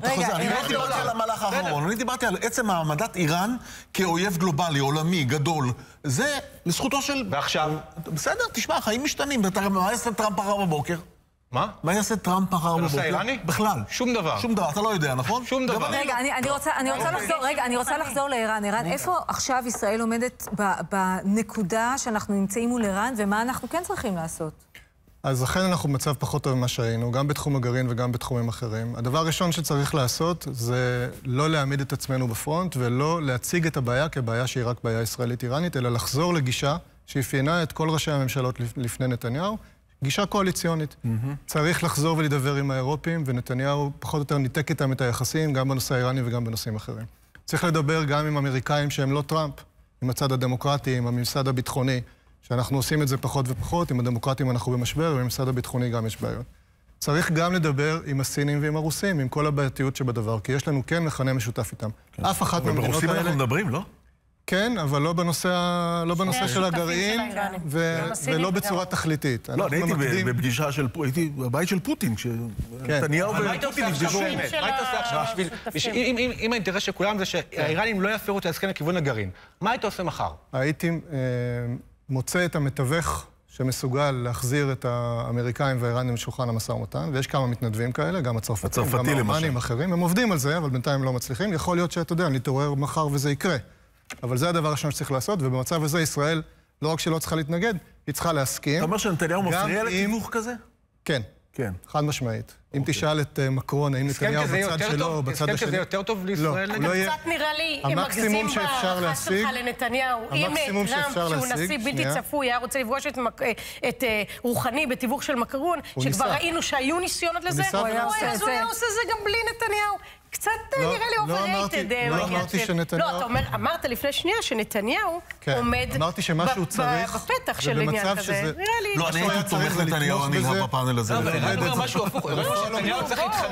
לא דיברתי על המהלך האחרון, אני דיברתי על עצם העמדת איראן כאויב גלובלי, עולמי, גדול. זה לזכותו של... ועכשיו? בסדר, תשמע, חיים משתנים. מה יעשה טראמפ מחר בבוקר? מה? מה יעשה טראמפ מחר בבוקר? בנושא איראני? בכלל. שום דבר. שום דבר, אתה לא יודע, נכון? שום דבר. רגע, אני רוצה לחזור לאיראן. איראן, איפה עכשיו ישראל עומדת בנקודה שאנחנו נמצאים מול איראן, ומה אנחנו כן צריכים לעשות? אז אכן אנחנו במצב פחות טוב ממה שהיינו, גם בתחום הגרעין וגם בתחומים אחרים. הדבר הראשון שצריך לעשות זה לא להעמיד את עצמנו בפרונט, ולא להציג את הבעיה כבעיה שהיא רק בעיה ישראלית-איראנית, אלא לחזור לגישה שאפיינה את כל ראשי הממשלות לפני נתניהו, גישה קואליציונית. צריך לחזור ולדבר עם האירופים, ונתניהו פחות או יותר ניתק איתם את היחסים, גם בנושא האיראני וגם בנושאים אחרים. צריך לדבר גם עם אמריקאים שהם לא טראמפ, עם הצד הדמוקרטי, עם הממסד הביטחוני, שאנחנו עושים את זה פחות ופחות, עם הדמוקרטים אנחנו במשבר, ועם הממסד הביטחוני גם יש בעיות. צריך גם לדבר עם הסינים ועם הרוסים, עם כל הבעייתיות שבדבר, כי יש לנו כן מכנה משותף איתם. אף אחת מהמדינות האלה... ברוסים אנחנו מדברים, לא? כן, אבל לא בנושא של הגרעין, ולא בצורה תחליטית. לא, אני הייתי בפגישה של... הייתי בבית של פוטין, כשנתניהו ופוטין נפגשו. מה היית עושה עכשיו בשביל... אם האינטרס של כולם זה שהאיראנים לא יפרו את ההסכם לכיוון הגרעין, מה היית עושה מחר? הייתי מוצא את המתווך שמסוגל להחזיר את האמריקאים והאיראנים לשולחן המשא ומתן, ויש כמה מתנדבים כאלה, גם הצרפתים, גם האמנים אחרים. הם עובדים על זה, אבל בינתיים לא מצליחים. יכול להיות שאתה יודע, נתעורר מחר וזה יקרה. אבל זה הדבר הראשון שצריך לעשות, ובמצב הזה ישראל לא רק שלא צריכה להתנגד, היא צריכה להסכים. אתה אומר שנתניהו מפריע לתיווך כזה? כן. כן. חד משמעית. אם תשאל את מקרון, האם נתניהו בצד שלו או בצד השני... הסכם כזה יותר טוב לישראל? לא, קצת נראה לי, אם מגזים בהערכה שלך לנתניהו, אם טראמפ, שהוא נשיא בלתי צפוי, היה רוצה לפגוש את רוחני בתיווך של מקרון, שכבר ראינו שהיו ניסיונות לזה, אז הוא היה עושה זה גם בלי נתניהו. קצת נראה לי אוברייטד. לא אמרתי שנתניהו... לא, אתה אומר, אמרת לפני שנייה שנתניהו עומד בפתח של עניין כזה. נראה לי... לא, אני הייתי תומך נתניהו, אני לא בפאנל הזה. אני אומר משהו הפוך. נתניהו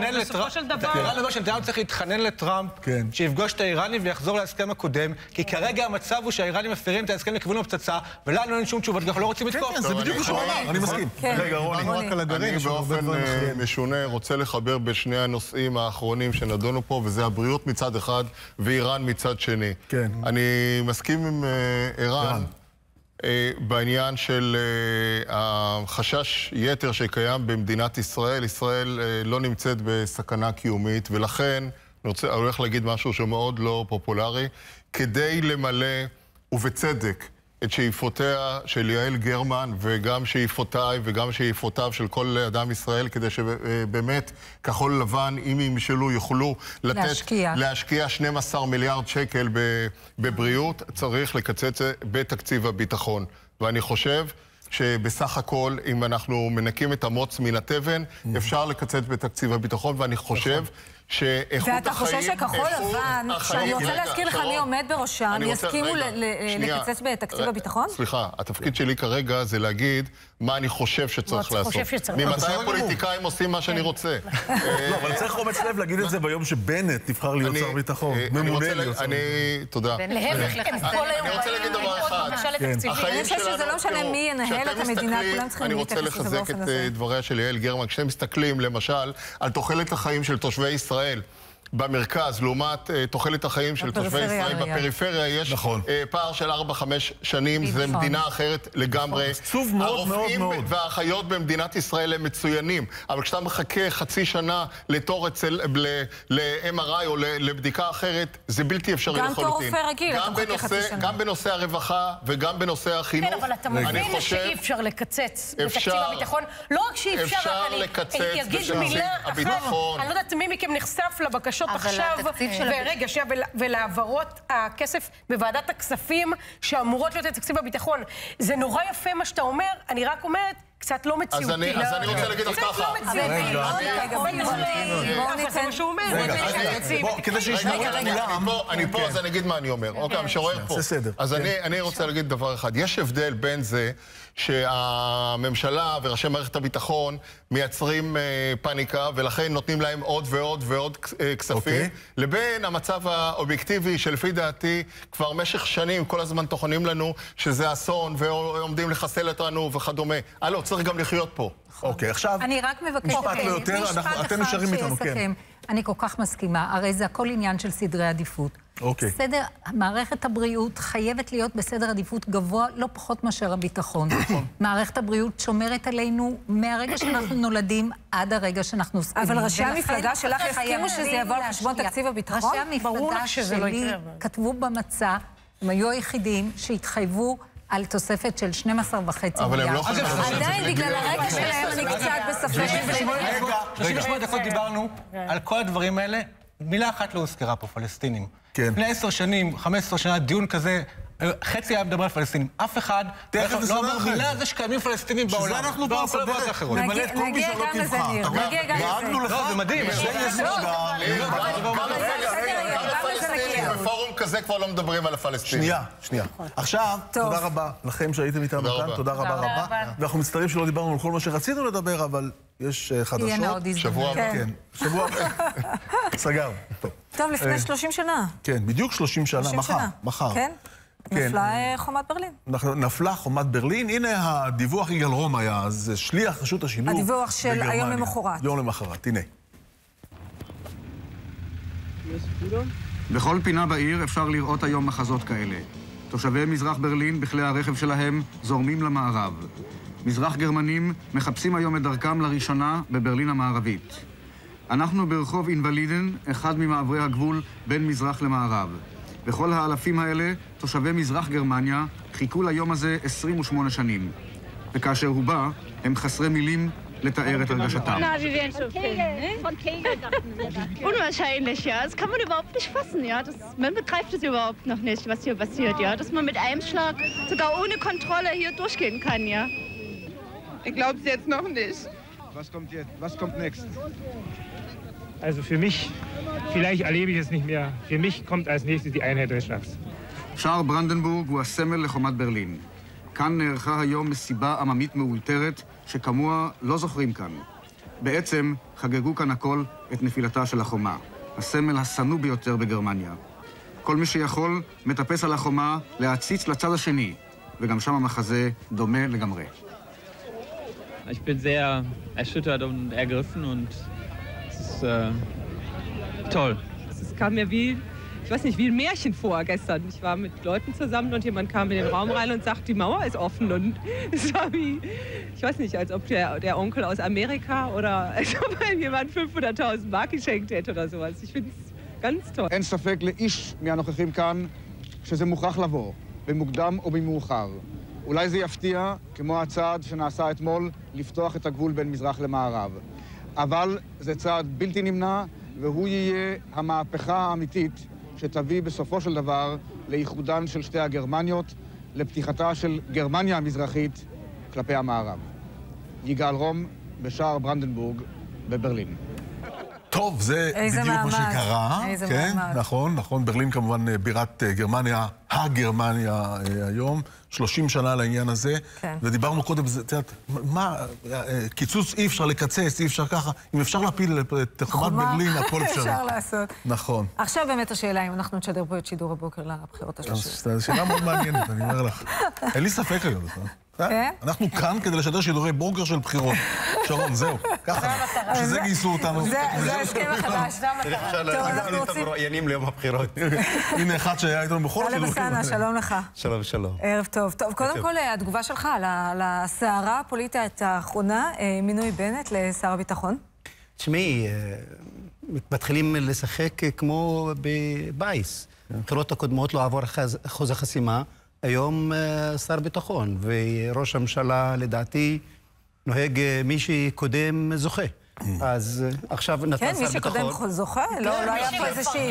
צריך להתחנן לטראמפ, שיפגוש את האיראנים ויחזור להסכם הקודם, כי כרגע המצב הוא שהאיראנים מפרים את ההסכם לכיוון הפצצה, ולנו אין שום תשובות, אנחנו לא רוצים לתקוף. כן, זה בדיוק מה שהוא אמר, אני מסכים. רגע, רוני. אני באופן משונה רוצה לחבר בשני הנושאים האחרונים שנדונו פה, וזה הבריאות מצד אחד ואיראן מצד שני. כן. אני מסכים עם איראן בעניין של החשש יתר שקיים במדינת ישראל. ישראל לא נמצאת בסכנה קיומית, ולכן אני הולך להגיד משהו שמאוד לא פופולרי, כדי למלא, ובצדק, את שאיפותיה של יעל גרמן, וגם שאיפותיי וגם שאיפותיו של כל אדם ישראל, כדי שבאמת כחול לבן, אם ימשלו, יוכלו להשקיע 12 מיליארד שקל בבריאות, צריך לקצץ בתקציב הביטחון. ואני חושב שבסך הכל, אם אנחנו מנקים את המוץ מן התבן, אפשר לקצץ בתקציב הביטחון, ואני חושב שאיכות החיים... ואתה חושב שכחול לבן, שאני רוצה להזכיר לך מי עומד בראשם, יסכימו לקצץ בתקציב הביטחון? סליחה, התפקיד שלי כרגע זה להגיד מה אני חושב שצריך לעשות. ממתי הפוליטיקאים עושים מה שאני רוצה. לא, אבל צריך אומץ לב להגיד את זה ביום שבנט נבחר להיות שר ביטחון. ממונה להיות שר ביטחון. תודה. להפך, הם כל היום אני רוצה להגיד דבר אחד. אני חושב שזה לא משנה מי ינהל את המדינה, כולם צריכים אני רוצה לחזק את דבריה של יעל גרמן. כשאתם מסתכלים, למשל, על תוחלת החיים של תושבי ישראל במרכז, לעומת תוחלת החיים של תושבי ישראל בפריפריה, יש פער של 4-5 שנים, זה מדינה אחרת לגמרי. עצוב מאוד מאוד מאוד. הרופאים והאחיות במדינת ישראל הם מצוינים, אבל כשאתה מחכה חצי שנה לתור ל-MRI או לבדיקה אחרת, זה בלתי אפשרי לחלוטין. גם תור רופא רגיל, אתה מחכה חצי שנה. גם בנושא הרווחה וגם בנושא החינוך. כן, אבל אתה מבין שאי אפשר לקצץ בתקציב הביטחון. לא רק שאי אפשר, אני אגיד מילה אחת. אני לא יודעת מי מכם נחשף לבקשות עכשיו, ורגע, ולעברות הכסף בוועדת הכספים שאמורות להיות לתקציב הביטחון. זה נורא יפה מה שאתה אומר, אני רק אומרת, קצת לא מציאותי. אז אני רוצה להגיד לך ככה. קצת לא מציאותי. בואו ניתן מה שהוא אומר. כדי שישמעו את כולם. אני פה, אז אני אגיד מה אני אומר. אוקיי, המשורר פה. אז אני רוצה להגיד דבר אחד. יש הבדל בין זה שהממשלה וראשי מערכת הביטחון מייצרים פאניקה, ולכן נותנים להם עוד ועוד ועוד כספים, לבין המצב האובייקטיבי שלפי דעתי כבר משך שנים כל הזמן טוחנים לנו שזה אסון ועומדים לחסל אותנו וכדומה. הלו, צריך גם לחיות פה. אוקיי, עכשיו... אני רק מבקשת... משפט אתם נשארים איתנו, כן. אני כל כך מסכימה, הרי זה הכל עניין של סדרי עדיפות. אוקיי. מערכת הבריאות חייבת להיות בסדר עדיפות גבוה, לא פחות מאשר הביטחון. מערכת הבריאות שומרת עלינו מהרגע שאנחנו נולדים עד הרגע שאנחנו זקנים. אבל ראשי המפלגה שלך יסכימו שזה יבוא על חשבון תקציב הביטחון? ראשי המפלגה שלי כתבו במצע, הם היו היחידים שהתחייבו על תוספת של 12.5 מיליארד. עדיין בגלל הרקע שלהם אני קצת בספק. 38 דקות דיברנו על כל הדברים האלה. מילה אחת לא הוזכרה פה, פלסטינים. לפני 10 שנים, 15 שנה, דיון כזה, חצי היה מדבר על פלסטינים. אף אחד לא אומר מילה על זה שקיימים פלסטינים בעולם. שזה אנחנו פה בדרך. נמלא את כל מי שלא תבחר. דאגנו לך. זה מדהים. בפורום כזה כבר לא מדברים על הפלסטינים. שנייה. עכשיו, תודה רבה לכם שהייתם איתנו כאן. תודה רבה רבה. ואנחנו מצטערים שלא דיברנו על כל מה שרצינו לדבר, אבל יש חדשות. שבוע הבא. כן, שבוע הבא. סגר. טוב, לפני 30 שנה. כן, בדיוק 30 שנה. מחר. כן? נפלה חומת ברלין. נפלה חומת ברלין. הנה הדיווח יגאל רום היה, אז שליח רשות השידור. הדיווח של היום למחרת. יום למחרת, הנה. בכל פינה בעיר אפשר לראות היום מחזות כאלה. תושבי מזרח ברלין בכלי הרכב שלהם זורמים למערב. מזרח גרמנים מחפשים היום את דרכם לראשונה בברלין המערבית. אנחנו ברחוב אינבלידן, אחד ממעברי הגבול בין מזרח למערב. וכל האלפים האלה, תושבי מזרח גרמניה, חיכו ליום הזה 28 שנים. וכאשר הוא בא, הם חסרי מילים לתאר את הרגשתם. Unwahrscheinlich, ja. Das kann man überhaupt nicht fassen, ja. Man begreift es überhaupt noch nicht, was hier passiert, ja. Dass man mit einem Schlag sogar ohne Kontrolle hier durchgehen kann, ja. Ich glaube es jetzt noch nicht. Was kommt jetzt? Was kommt next? Also für mich, vielleicht erlebe ich es nicht mehr, für mich kommt als nächstes die Einheit Deutschlands. שער ברנדנבורג הוא הסמל לחומת ברלין. כאן נערכה היום מסיבה עממית מאולתרת שכמוה לא זוכרים כאן. בעצם חגגו כאן הכל את נפילתה של החומה, הסמל השנוא ביותר בגרמניה. כל מי שיכול מטפס על החומה להציץ לצד השני, וגם שם המחזה דומה לגמרי. Ich bin sehr erschüttert und ergriffen und es ist toll. Es kam mir wie, ich weiß nicht, wie ein Märchen vor gestern. Ich war mit Leuten zusammen und jemand kam in den Raum rein und sagt, die Mauer ist offen. Und es war wie, ich weiß nicht, als ob der Onkel aus Amerika oder als ob ihm jemand 500.000 Mark geschenkt hätte oder sowas. Ich finde es ganz toll. אין ספק לאיש מהנוכחים כאן שזה מוכרח לבוא, במוקדם או במאוחר. אולי זה יפתיע, כמו הצעד שנעשה אתמול, לפתוח את הגבול בין מזרח למערב. אבל זה צעד בלתי נמנע, והוא יהיה המהפכה האמיתית שתביא בסופו של דבר לאיחודן של שתי הגרמניות, לפתיחתה של גרמניה המזרחית כלפי המערב. יגאל רום בשער ברנדנבורג בברלין. טוב, זה בדיוק מה שקרה. כן, נכון, נכון. ברלין כמובן בירת גרמניה, הגרמניה היום. 30 שנה לעניין הזה. ודיברנו קודם, את יודעת, מה, קיצוץ אי אפשר לקצץ, אי אפשר ככה. אם אפשר להפיל את חומת ברלין, הכל אפשר. אפשר לעשות. נכון. עכשיו באמת השאלה, אם אנחנו נשדר פה את שידור הבוקר לבחירות השלישיות. זו שאלה מאוד מעניינת, אני אומר לך. אין לי ספק היום. אנחנו כאן כדי לשדר שידורי בוקר של בחירות. שרון, זהו, ככה. שזה גייסו אותנו. זה ההסכם החדש. אפשר להביא את המרואיינים ליום הבחירות. הנה אחד שהיה איתנו בכל השידורים. טלב אלסאנע, שלום לך. שלום, שלום. ערב טוב. טוב, קודם כל, התגובה שלך על הסערה הפוליטית האחרונה, מינוי בנט לשר הביטחון. תשמעי, מתחילים לשחק כמו בבייס. הבחירות הקודמות לא עבור אחוז החסימה. היום שר ביטחון, וראש הממשלה, לדעתי, נוהג מי שקודם זוכה. אז עכשיו נתן שר ביטחון. כן, מי שקודם זוכה? לא היה פה איזושהי...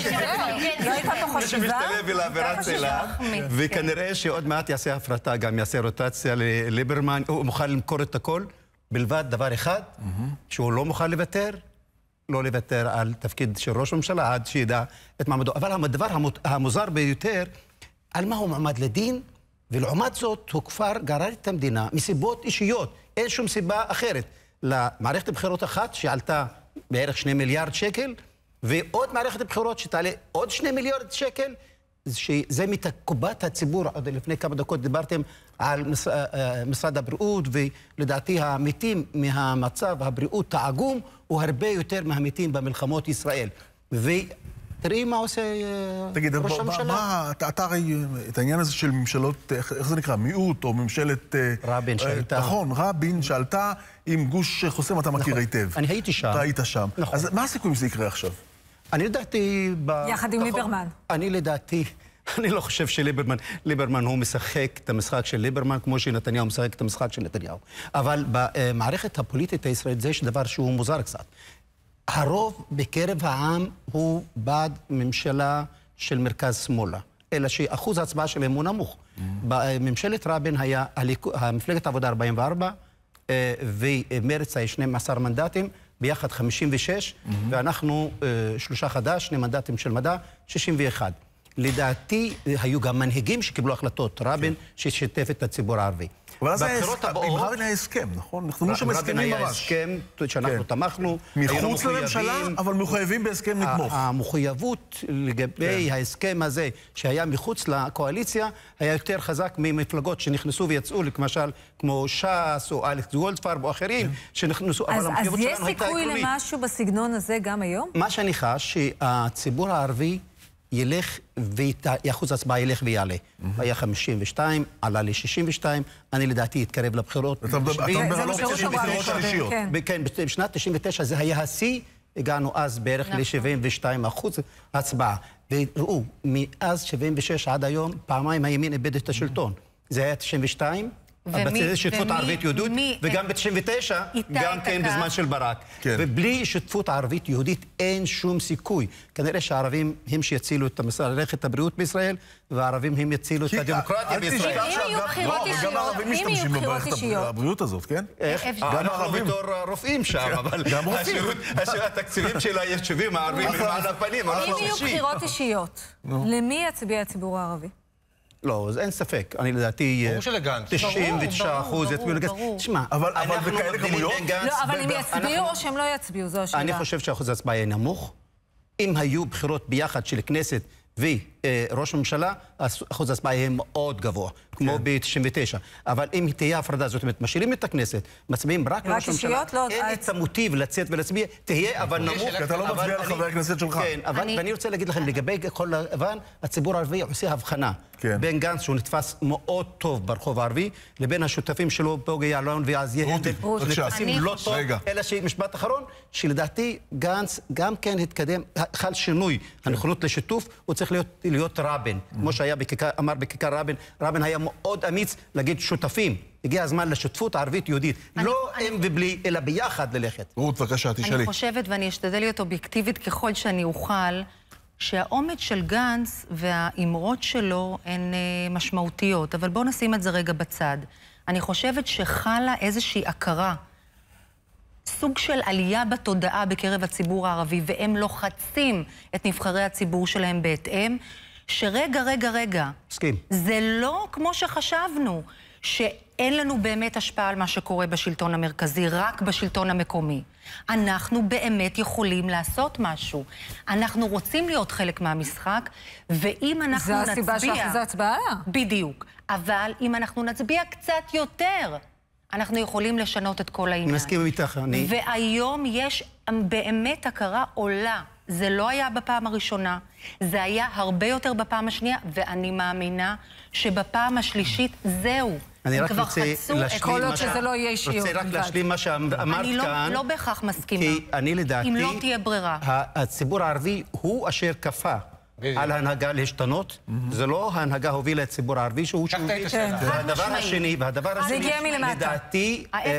לא הייתה פה חשיבה? מי שמשתלב אל עבירת צלה, וכנראה שעוד מעט יעשה הפרטה, גם יעשה רוטציה לליברמן, הוא מוכן למכור את הכל, בלבד דבר אחד, שהוא לא מוכן לוותר, לא לוותר על תפקיד של ראש הממשלה, עד שידע את מעמדו. אבל הדבר המוזר ביותר, על מה הוא מעמד לדין, ולעומת זאת הוא כבר גרר את המדינה מסיבות אישיות, אין שום סיבה אחרת. למערכת הבחירות אחת שעלתה בערך 2 מיליארד שקל, ועוד מערכת הבחירות שתעלה עוד 2 מיליארד שקל, שזה מתקובת הציבור. עד לפני כמה דקות דיברתם על משרד הבריאות, ולדעתי המתים מהמצב הבריאות העגום, הוא הרבה יותר מהמתים במלחמות ישראל. תראי מה עושה ראש הממשלה. אתה הרי, את העניין הזה של ממשלות, איך זה נקרא? מיעוט או ממשלת... רבין שעלתה. נכון, רבין שעלתה עם גוש חוסם, אתה מכיר היטב. אני הייתי שם. אתה היית שם. אז מה הסיכויים שזה יקרה עכשיו? אני לדעתי... יחד עם ליברמן. אני לדעתי... אני לא חושב שליברמן הוא משחק את המשחק של ליברמן כמו שנתניהו משחק את המשחק של נתניהו. אבל במערכת הפוליטית הישראלית זה יש דבר שהוא מוזר קצת. הרוב בקרב העם הוא בעד ממשלה של מרכז שמאלה, אלא שאחוז ההצבעה שלהם הוא נמוך. בממשלת רבין היה מפלגת העבודה 44, ומרץ היה 12 מנדטים, ביחד 56, ואנחנו 3 חדש, 2 מנדטים של מדע, 61. לדעתי היו גם מנהיגים שקיבלו החלטות, רבין ששיתף את הציבור הערבי. אבל אז עם רבין היה הסכם, נכון? אנחנו שם הסכמים ממש. היה הסכם שאנחנו תמכנו. מחוץ לממשלה, אבל מחויבים בהסכם לתמוך. המחויבות לגבי ההסכם הזה, שהיה מחוץ לקואליציה, היה יותר חזק ממפלגות שנכנסו ויצאו, למשל, כמו ש"ס או אלכס גולדפרב או אחרים, שנכנסו, אבל המחויבות שלנו הייתה עקרונית. אז יש סיכוי למשהו בסגנון הזה גם היום? מה שאני חש, שהציבור הערבי ילך, ואחוז ההצבעה ילך ויעלה. היה 52, עלה ל-62, אני לדעתי התקרב לבחירות. אתה מדבר על הבחירות השלישיות. כן, בשנת 99 זה היה השיא, הגענו אז בערך ל-72% הצבעה. וראו, מאז 76 עד היום, פעמיים הימין איבד את השלטון. זה היה 92, שותפות ערבית יהודית, וגם ב-99, גם כן בזמן של ברק. ובלי שותפות ערבית יהודית אין שום סיכוי. כנראה שהערבים הם שיצילו את מערכת הבריאות בישראל, והערבים הם יצילו את הדמוקרטיה בישראל. אם יהיו בחירות אישיות, גם הערבים משתמשים במערכת הבריאות הזאת, כן? גם הערבים בתור רופאים שם, אבל התקציבים של היישובים הערבים הם על הפנים. אם יהיו בחירות אישיות, למי יצביע הציבור הערבי? לא, אין ספק. אני לדעתי 99% יצביעו לגנץ. תשמע, אבל בכאלה כמויות? לא, אבל הם יצביעו או שהם לא יצביעו, זו השאלה. אני חושב שאחוז ההצבעה יהיה נמוך. אם היו בחירות ביחד של כנסת וראש הממשלה, אחוז ההצבעה יהיה מאוד גבוה, כמו ב-99. אבל אם תהיה הפרדה, זאת אומרת, משאירים את הכנסת, מצביעים רק לראש הממשלה, אין את המוטיב לצאת ולהצביע, תהיה אבל נמוך. כי אתה לא מצביע לחבר הכנסת שלך. כן, ואני רוצה להגיד לכם, לגבי כל לבן, הציבור הערבי עושה הבחנה בין גנץ, שהוא נתפס מאוד טוב ברחוב הערבי, לבין השותפים שלו, פוגי יעלון ואז יהיה הנדל, נתפסים לא טוב, אלא שמשפט אחרון, שלדעתי גנץ גם כן התקדם, חל שינוי, הנכונות לשיתוף, הוא צריך להיות רבין, כמו שהיה אמר בכיכר רבין, רבין היה מאוד אמיץ להגיד שותפים. הגיע הזמן לשותפות ערבית יהודית. לא הם ובלי, אלא ביחד ללכת. רות, בבקשה, תשאלי. אני חושבת, ואני אשתדל להיות אובייקטיבית ככל שאני אוכל, שהעומד של גנץ והאמרות שלו הן משמעותיות, אבל בואו נשים את זה רגע בצד. אני חושבת שחלה איזושהי הכרה, סוג של עלייה בתודעה בקרב הציבור הערבי, והם לוחצים את נבחרי הציבור שלהם בהתאם, שרגע, מסכים. זה לא כמו שחשבנו, שאין לנו באמת השפעה על מה שקורה בשלטון המרכזי, רק בשלטון המקומי. אנחנו באמת יכולים לעשות משהו. אנחנו רוצים להיות חלק מהמשחק, ואם אנחנו נצביע... זה הסיבה שאחוז ההצבעה? בדיוק. אבל אם אנחנו נצביע קצת יותר, אנחנו יכולים לשנות את כל העניין. אני מסכים איתך, והיום יש באמת הכרה עולה. זה לא היה בפעם הראשונה, זה היה הרבה יותר בפעם השנייה, ואני מאמינה שבפעם השלישית זהו. אני רק רוצה להשלים מה שאמרת כאן. אני לא בהכרח מסכימה. כי אני לדעתי... אם לא תהיה ברירה. הציבור הערבי הוא אשר כפה על ההנהגה להשתנות. זה לא ההנהגה הובילה את הציבור הערבי שהוא שהוביל. והדבר השני, לדעתי,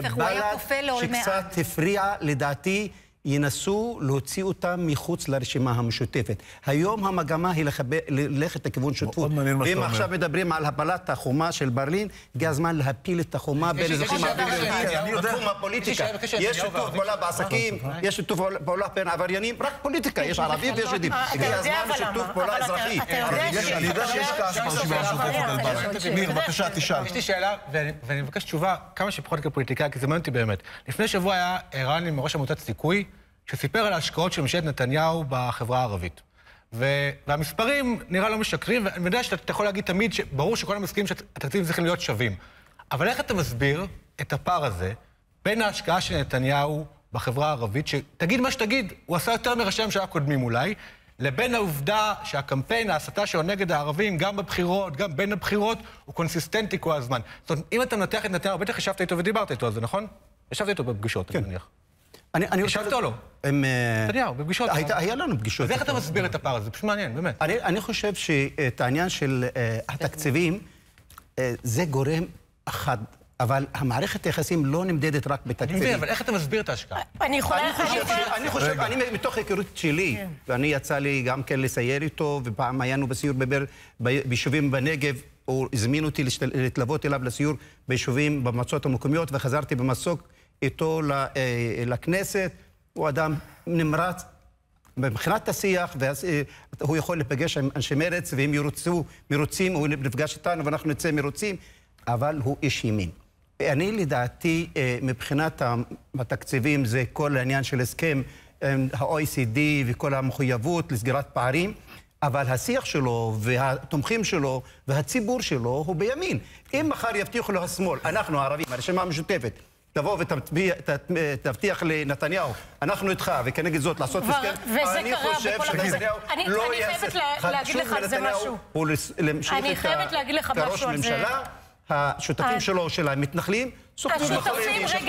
שקצת הפריע, לדעתי, ינסו להוציא אותם מחוץ לרשימה המשותפת. היום המגמה היא ללכת לכיוון שותפות. ואם עכשיו מדברים על הפלת החומה של ברלין, הגיע הזמן להפיל את החומה בין אזרחים ערבים בתחום הפוליטיקה. יש שיתוף פעולה בעסקים, יש שיתוף פעולה בין עבריינים, רק פוליטיקה, יש ערבים ויש יהודים. הגיע הזמן לשיתוף פעולה אזרחי. אני יודע שיש כעס ברשימה המשותפת על ברלין. ניר, בבקשה, תשאל. יש לי שאלה, ואני מבקש תשובה כמה שפחות כפוליטיקאי, כי זה מעניין אותי באמת. לפני שבוע היה ערן עם ראש עמותת סיכוי, שסיפר על ההשקעות של ממשלת נתניהו בחברה הערבית. והמספרים נראה לא משקרים, ואני יודע שאתה יכול להגיד תמיד שברור שכל המסכימים שהתקציבים צריכים להיות שווים. אבל איך אתה מסביר את הפער הזה בין ההשקעה של נתניהו בחברה הערבית, שתגיד מה שתגיד, הוא עשה יותר מראשי הממשלה קודמים אולי, לבין העובדה שהקמפיין, ההסתה שלו נגד הערבים, גם בבחירות, גם בין הבחירות, הוא קונסיסטנטי כל הזמן. זאת אומרת, אם אתה מנתח את נתניהו, בטח ישבת איתו ודיברת איתו על זה, נכון? ישבת איתו בפגישות, אני מניח. ישבת או לא? נתניהו, בפגישות. היה לנו פגישות. אז איך אתה מסביר את הפער הזה? פשוט מעניין, באמת. אני חושב שאת העניין של התקציבים, זה גורם אחד. אבל המערכת היחסים לא נמדדת רק בתקציבים. אבל איך אתה מסביר את ההשקעה? אני חושב, מתוך היכרות שלי, ואני יצא לי גם כן לסייר איתו, ופעם היינו בסיור ביישובים בנגב, הוא הזמין אותי להתלוות אליו לסיור ביישובים במועצות המקומיות, וחזרתי במסוק איתו לכנסת. הוא אדם נמרץ מבחינת השיח, והוא יכול לפגש עם אנשי מרץ, והם מרוצים, הוא נפגש איתנו ואנחנו נצא מרוצים, אבל הוא איש ימין. אני לדעתי, מבחינת התקציבים, זה כל העניין של הסכם ה-OECD וכל המחויבות לסגירת פערים, אבל השיח שלו והתומכים שלו והציבור שלו הוא בימין. אם מחר יבטיחו לו השמאל, אנחנו הערבים, הרשימה המשותפת, תבוא ותבטיח לנתניהו, אנחנו איתך, וכנגד זאת לעשות הסכם, אני חושב שנתניהו לא יעשה. חשוב לנתניהו הוא להמשיך כראש ממשלה, השותפים שלו, של המתנחלים, השותפים, רגע,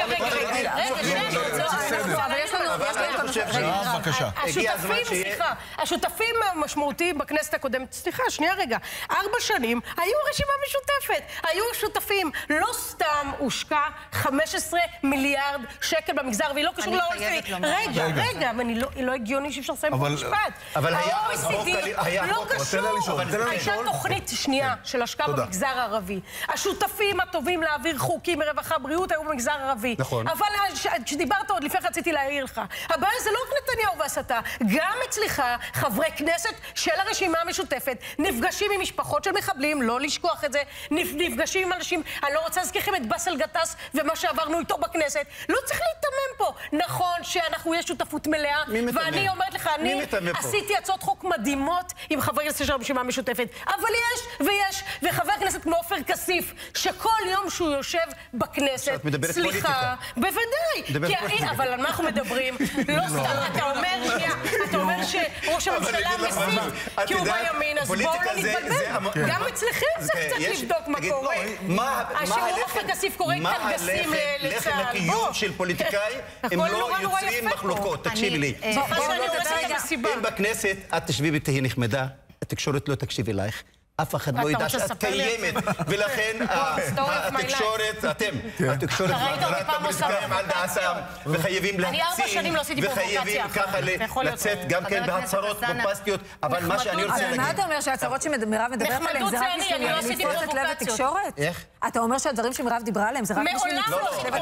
השותפים המשמעותיים בכנסת הקודמת, סליחה, שנייה רגע, 4 שנים היו רשימה משותפת, היו שותפים, לא סתם הושקע 15 מיליארד שקל במגזר, והיא לא קשור ל-OECD. רגע, לא הגיוני שאפשר לסיים את המשפט. ה-OECD לא קשור. הייתה תוכנית שנייה של השקעה במגזר הערבי. השותפים הטובים להעביר חוקים מרווחה בריאות היו במגזר הערבי. נכון. אבל כשדיברת עוד לפני רציתי להעיר לך. הבעיה זה לא רק נתניהו והסתה, גם אצלך חברי כנסת של הרשימה המשותפת נפגשים עם משפחות של מחבלים, לא לשכוח את זה, נפגשים עם אנשים, אני לא רוצה להזכירכם את באסל גטאס ומה שעברנו איתו בכנסת. לא צריך להתאמן פה. נכון שאנחנו יש שותפות מלאה, ואני אומרת לך, אני עשיתי הצעות חוק מדהימות עם חברי כנסת של הרשימה המשותפת, אבל יש, וחבר כנסת כמו עופר כסיף, שכל יום שהוא יושב בכנסת, סליחה, בוודאי, אבל על מה אנחנו מדברים? לא סתם, אתה אומר שראש הממשלה מסית כי הוא בימין, אז בואו לא נתבלבל. גם אצלכם צריך קצת לבדוק מה קורה. השיעור עופר כסיף קורא קלגסים לצה"ל. לחם הקיום של פוליטיקאי, הם לא יוצרים מחלוקות. תקשיבי לי. אם בכנסת את תשבי ותהי נחמדה, התקשורת לא תקשיב אלייך. אף אחד לא ידע שאת קיימת, ולכן התקשורת, התקשורת מעבירה את הפוליטיקאים על דעתם, וחייבים להקצין, וחייבים ככה לצאת גם כן בהצהרות בומבסטיות, אבל מה שאני רוצה להגיד... אבל מה אתה אומר, שההצהרות שמירב מדברת עליהם זה רק בשביל לתפוס את לב התקשורת? איך? אתה אומר שהדברים שמירב דיברה עליהם זה רק בשביל לתפוס את לב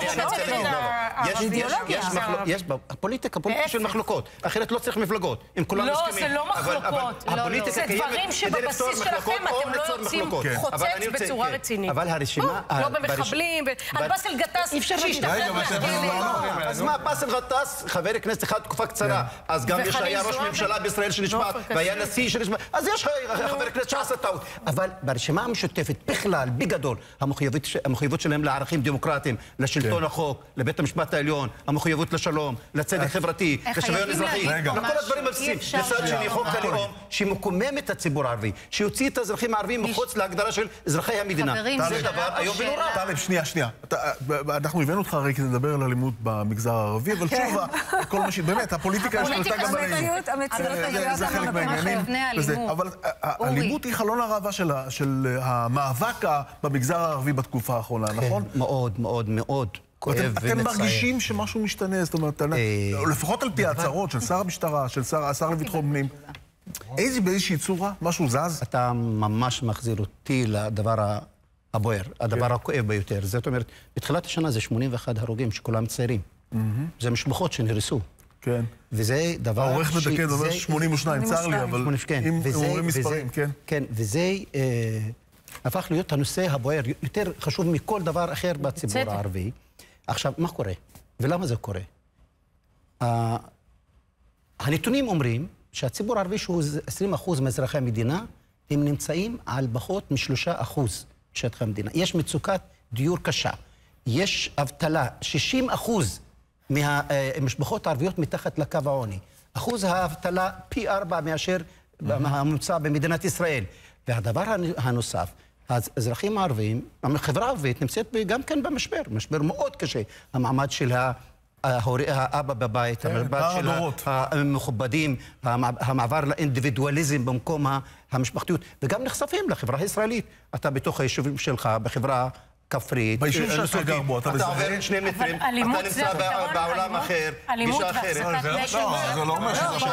התקשורת? יש בפוליטיקה, פוליטיקה של מחלוקות, אחרת לא צריך מפלגות, אם כולם מסכימים. לא, זה לא מחלוקות. זה דברים שבבסיס שלכם אתם לא יוצאים חוצץ בצורה רצינית. אבל הרשימה... לא במחבלים, על באסל גטאס שהשתחרר מהכלא. אז מה, באסל גטאס, חבר כנסת אחד תקופה קצרה, אז גם היה ראש ממשלה בישראל שנשפט, והיה נשיא שנשפט, אז יש חבר כנסת שעשה טעות. אבל ברשימה המשותפת, בכלל, בגדול, המחויבות שלהם לערכים דמוקרטיים, לשלטון החוק, לבית המשפט העליון, המחויבות לשלום, לצדק חברתי, לשוויון אזרחי, לכל הדברים הבסיסיים. מצד שני, חוק הלאום, שמקומם את הציבור הערבי, שיוציא את האזרחים הערבים מחוץ להגדרה של אזרחי המדינה. זה דבר היום ונורא. טלב, שנייה. אנחנו הבאנו אותך הרי כדי לדבר על אלימות במגזר הערבי, אבל שוב, כל מה באמת, הפוליטיקה השתלטה גם באלימות. זה חלק מהעניינים. אבל האלימות היא חלון הראווה של המאבק במגזר הערבי בתקופה האחרונה, נכון? מאוד, מאוד, מאוד. אתם מרגישים שמשהו משתנה, זאת אומרת, לפחות על פי ההצהרות של שר המשטרה, של השר לביטחון פנים, באיזושהי צורה, משהו זז? אתה ממש מחזיר אותי לדבר הבוער, הדבר הכואב ביותר. זאת אומרת, בתחילת השנה זה 81 הרוגים שכולם צעירים. זה משפחות שנהרסו. כן. וזה דבר... העורך מדקד אומר 82, צר לי, אבל אם אומרים מספרים, כן. כן, וזה הפך להיות הנושא הבוער יותר חשוב מכל דבר אחר בציבור הערבי. עכשיו, מה קורה? ולמה זה קורה? הנתונים אומרים שהציבור הערבי שהוא 20% מאזרחי המדינה, הם נמצאים על פחות מ3% שטח המדינה. יש מצוקת דיור קשה. יש אבטלה, 60% מהמשפחות הערביות מתחת לקו העוני. אחוז האבטלה פי 4 מאשר הממוצע במדינת ישראל. והדבר הנוסף, האזרחים הערבים, החברה הערבית נמצאת גם כן במשבר, משבר מאוד קשה. המעמד של האבא בבית, המעמד של המכובדים, המעבר לאינדיבידואליזם במקום המשפחתיות, וגם נחשפים לחברה הישראלית. אתה בתוך היישובים שלך, בחברה כפרית, ביישוב שאתה גר בו, אתה עובר 2 מטרים, אתה נמצא בעולם אחר, גישה אחרת. זה לא אומר שזה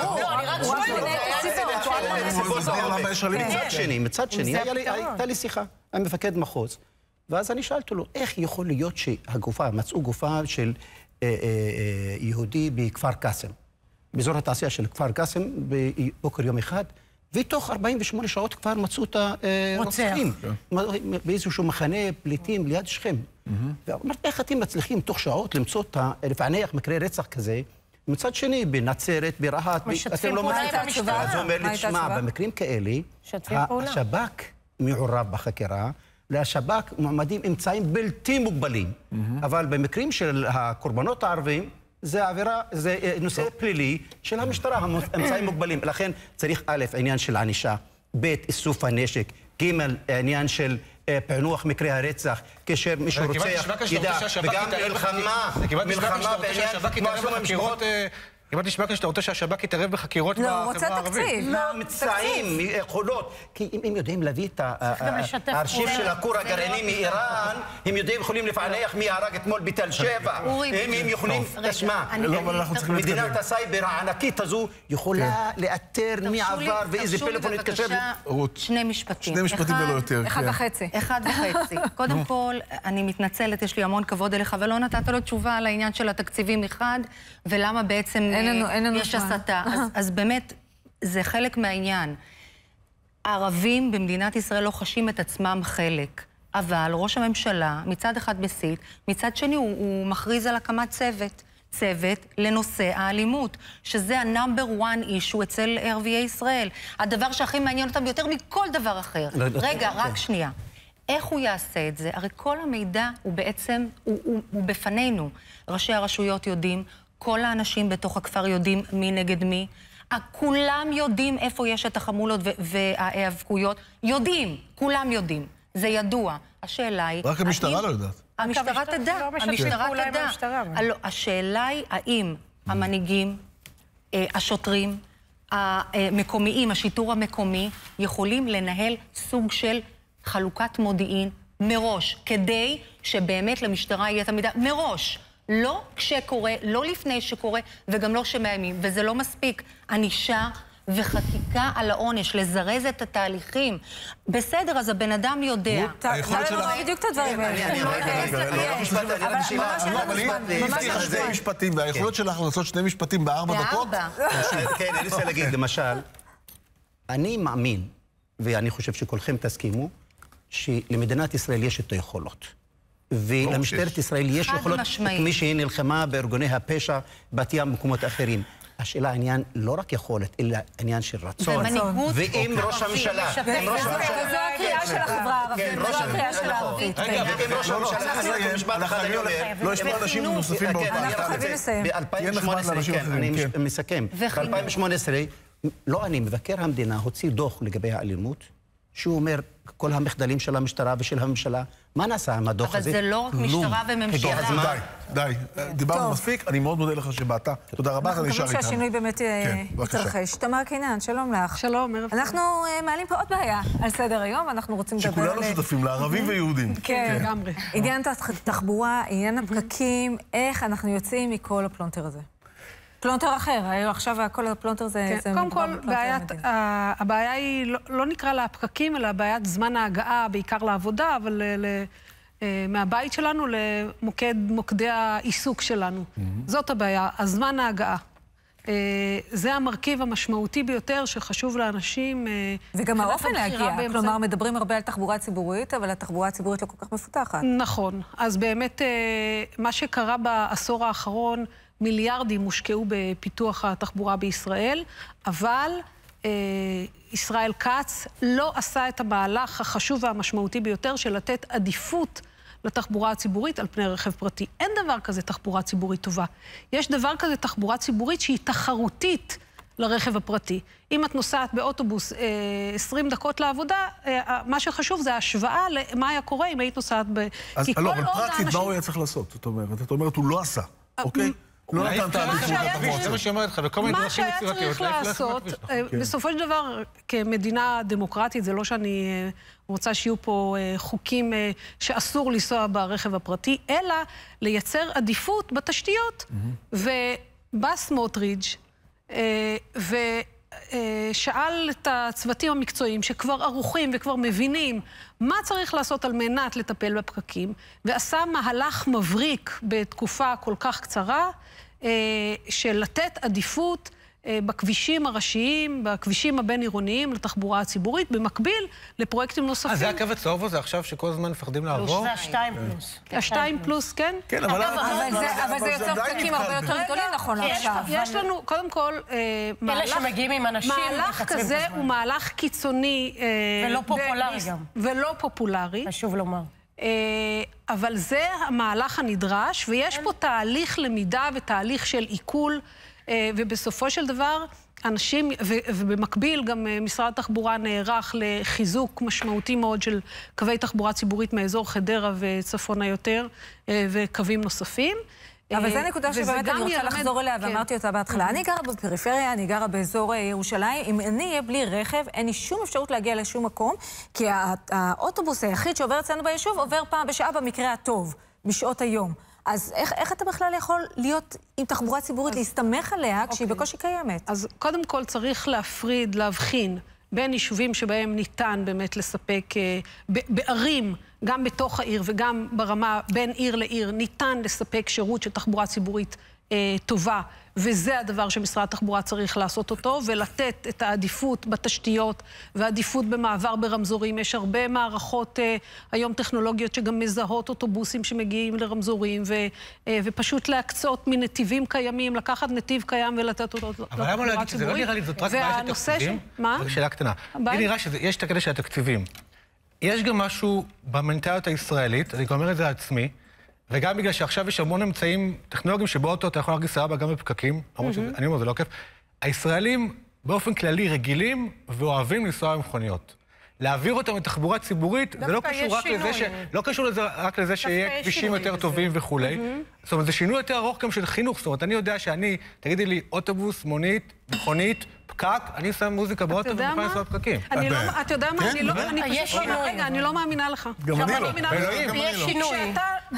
מצד שני, הייתה לי שיחה עם מפקד מחוז, ואז אני שאלתי לו, איך יכול להיות שהגופה, מצאו גופה של יהודי בכפר קאסם, באזור התעשייה של כפר קאסם, בבוקר יום אחד, ותוך 48 שעות כבר מצאו את הרוצחים. באיזשהו מחנה פליטים ליד שכם. ואמרתי, איך אתם מצליחים תוך שעות למצוא לפענח מקרה רצח כזה? מצד שני, בנצרת, ברהט, אתם לא מוצאים. אז הוא אומר לי, תשמע, במקרים כאלה, השב"כ מעורב בחקירה, לשב"כ מועמדים אמצעים בלתי מוגבלים. אבל במקרים של הקורבנות הערבים, זה עבירה, זה נושא פלילי של המשטרה, אמצעים מוגבלים. לכן צריך א', עניין של ענישה, ב', איסוף הנשק, ג', עניין של פענוח מקרי הרצח, כאשר מישהו רוצח ידע, וגם מלחמה בעניין... כמעט נשמע כאן שאתה רוצה שהשב"כ יתערב בחקירות בחברה הערבית. לא, רוצה תקציב. מצעים, יכולות. כי אם הם יודעים להביא את הארכיב של הכור הגרעיני מאיראן, הם יכולים לפענח מי הרג אתמול בתל שבע. הם יכולים, תשמע, מדינת הסייבר הענקית הזו יכולה לאתר מי עבר ואיזה פלאפון התקשר. שני משפטים. שני משפטים ולא יותר. 1.5. קודם כל, אני מתנצלת, יש לי המון כבוד אליך, ולא נתת לו תשובה על העניין של התקציבים אחד, ולמה בעצם יש הסתה. אז באמת, זה חלק מהעניין. הערבים במדינת ישראל לא חשים את עצמם חלק, אבל ראש הממשלה, מצד אחד מסית, מצד שני הוא מכריז על הקמת צוות לנושא האלימות, שזה ה-number one issue אצל ערביי ישראל. הדבר שהכי מעניין אותם יותר מכל דבר אחר. רגע, רק שנייה. איך הוא יעשה את זה? הרי כל המידע הוא בעצם, הוא בפנינו. ראשי הרשויות יודעים, כל האנשים בתוך הכפר יודעים מי נגד מי. כולם יודעים איפה יש את החמולות וההיאבקויות. יודעים, כולם יודעים. זה ידוע. השאלה היא... רק המשטרה לא יודעת. המשטרה תדע. המשטרה תדע. השאלה היא האם המנהיגים, השוטרים, המקומיים, השיטור המקומי, יכולים לנהל סוג של חלוקת מודיעין מראש, כדי שבאמת למשטרה יהיה את המידע מראש. לא כשקורה, לא לפני שקורה, וגם לא שמאיימים. וזה לא מספיק. ענישה וחקיקה על העונש, לזרז את התהליכים. בסדר, אז הבן אדם יודע. היכולת שלך... בדיוק את הדברים האלה. שני משפטים, והיכולת שלך לעשות שני משפטים ב4 דקות? כן, אני רוצה להגיד, למשל, אני מאמין, ואני חושב שכולכם תסכימו, שלמדינת ישראל יש את היכולות. ולמשטרת ישראל יש יכולות, כמי שהיא נלחמה בארגוני הפשע, בת ים במקומות אחרים. השאלה העניין לא רק יכולת, אלא עניין של רצון. ואם ראש הממשלה... זו הקריאה של החברה הערבית. זו הקריאה של הערבית. ואם ראש הממשלה... לא יש פה אנשים נוספים באותה. אנחנו חייבים לסיים. ב-2018, כן, אני מסכם. ב-2018, לא אני, מבקר המדינה הוציא דוח לגבי האלימות, שהוא אומר, כל המחדלים של המשטרה ושל הממשלה, מה נעשה עם הדוח הזה? אבל זה לא רק משטרה וממשלה. די, דיברנו מספיק, אני מאוד מודה לך שבאת. תודה רבה, אתה נשאר איתנו. אנחנו מקווים שהשינוי באמת יתרחש. תמר קינן, שלום לך. שלום, ערב טוב. אנחנו מעלים פה עוד בעיה על סדר היום, אנחנו רוצים לדבר... שכולנו שותפים, לערבים ויהודים. כן, לגמרי. עניין התחבורה, עניין הפקקים, איך אנחנו יוצאים מכל הפלונטר הזה. פלונטר אחר, עכשיו כל הפלונטר זה... קודם כל, הבעיה היא, לא נקרא לה הפקקים, אלא בעיית זמן ההגעה, בעיקר לעבודה, אבל מהבית שלנו למוקדי העיסוק שלנו. זאת הבעיה, הזמן ההגעה. זה המרכיב המשמעותי ביותר שחשוב לאנשים... וגם האופן להגיע, כלומר, מדברים הרבה על תחבורה ציבורית, אבל התחבורה הציבורית לא כל כך מפותחת. נכון, אז באמת, מה שקרה בעשור האחרון, מיליארדים הושקעו בפיתוח התחבורה בישראל, אבל ישראל כץ לא עשה את המהלך החשוב והמשמעותי ביותר של לתת עדיפות לתחבורה הציבורית על פני רכב פרטי. אין דבר כזה תחבורה ציבורית טובה. יש דבר כזה תחבורה ציבורית שהיא תחרותית לרכב הפרטי. אם את נוסעת באוטובוס 20 דקות לעבודה, מה שחשוב זה ההשוואה למה היה קורה אם היית נוסעת אז לא, אבל פרקטית, מה הוא היה צריך לעשות? זאת אומרת, הוא לא עשה, אוקיי? לא נתן את העדיפות. זה מה שאומרת לך, וכל מיני דרכים מה יצירתיות. שהיה צריך לעשות, בסופו של דבר, כמדינה דמוקרטית, זה לא שאני רוצה שיהיו פה חוקים שאסור לנסוע ברכב הפרטי, אלא לייצר עדיפות בתשתיות. ובא סמוטריץ' ושאל את הצוותים המקצועיים שכבר ערוכים וכבר מבינים מה צריך לעשות על מנת לטפל בפקקים, ועשה מהלך מבריק בתקופה כל כך קצרה, של לתת עדיפות בכבישים הראשיים, בכבישים הבין-עירוניים, לתחבורה הציבורית, במקביל לפרויקטים נוספים. זה הקו הצהוב הזה עכשיו שכל הזמן מפחדים לעבור? זה ה-2 פלוס. ה-2 פלוס, כן? כן, אבל זה יוצר פקקים הרבה יותר גדולים, נכון עכשיו. יש לנו, קודם כל, אלה שמגיעים עם אנשים, מהלך כזה הוא מהלך קיצוני. ולא פופולרי גם. ולא פופולרי. חשוב לומר. אבל זה המהלך הנדרש, ויש פה תהליך למידה ותהליך של עיכול, ובסופו של דבר, אנשים, ובמקביל גם משרד התחבורה נערך לחיזוק משמעותי מאוד של קווי תחבורה ציבורית מאזור חדרה וצפונה יותר, וקווים נוספים. אבל זו נקודה שבאמת אני רוצה לחזור אליה, ואמרתי אותה בהתחלה. אני גרה בפריפריה, אני גרה באזור ירושלים. אם אני אהיה בלי רכב, אין לי שום אפשרות להגיע לשום מקום, כי האוטובוס היחיד שעובר אצלנו ביישוב עובר פעם בשעה במקרה הטוב, בשעות היום. אז איך אתה בכלל יכול להיות עם תחבורה ציבורית, להסתמך עליה כשהיא בקושי קיימת? אז קודם כל צריך להפריד, להבחין בין יישובים שבהם ניתן באמת לספק בערים, גם בתוך העיר וגם ברמה בין עיר לעיר, ניתן לספק שירות של תחבורה ציבורית טובה, וזה הדבר שמשרד התחבורה צריך לעשות אותו, ולתת את העדיפות בתשתיות והעדיפות במעבר ברמזורים. יש הרבה מערכות היום טכנולוגיות שגם מזהות אוטובוסים שמגיעים לרמזורים, ופשוט להקצות מנתיבים קיימים, לקחת נתיב קיים ולתת אותו לתחבורה ציבורית. אבל למה להגיד שזה לא נראה לי, זאת רק בעיה של תקציבים? מה? זו שאלה קטנה. לי נראה שיש את הקטע של התקציבים. יש גם משהו במנטליות הישראלית, אני אומר את זה לעצמי, וגם בגלל שעכשיו יש המון אמצעים טכנולוגיים שבאוטו אתה יכול להרגיש סבבה גם בפקקים, למרות שאני אומר, זה לא כיף. הישראלים באופן כללי רגילים ואוהבים לנסוע במכוניות. להעביר אותם לתחבורה ציבורית, זה לא קשור רק לזה שיהיה כבישים יותר טובים וכולי. זאת אומרת, זה שינוי יותר ארוך גם של חינוך. זאת אומרת, אני יודע שאני, תגידי לי, אוטובוס, מונית, מכונית, פקק, אני שם מוזיקה באוטובוס ומוכן לנסוע בפקקים. אתה יודע מה? אני לא מאמינה לך. גם אני לא. יש שינוי.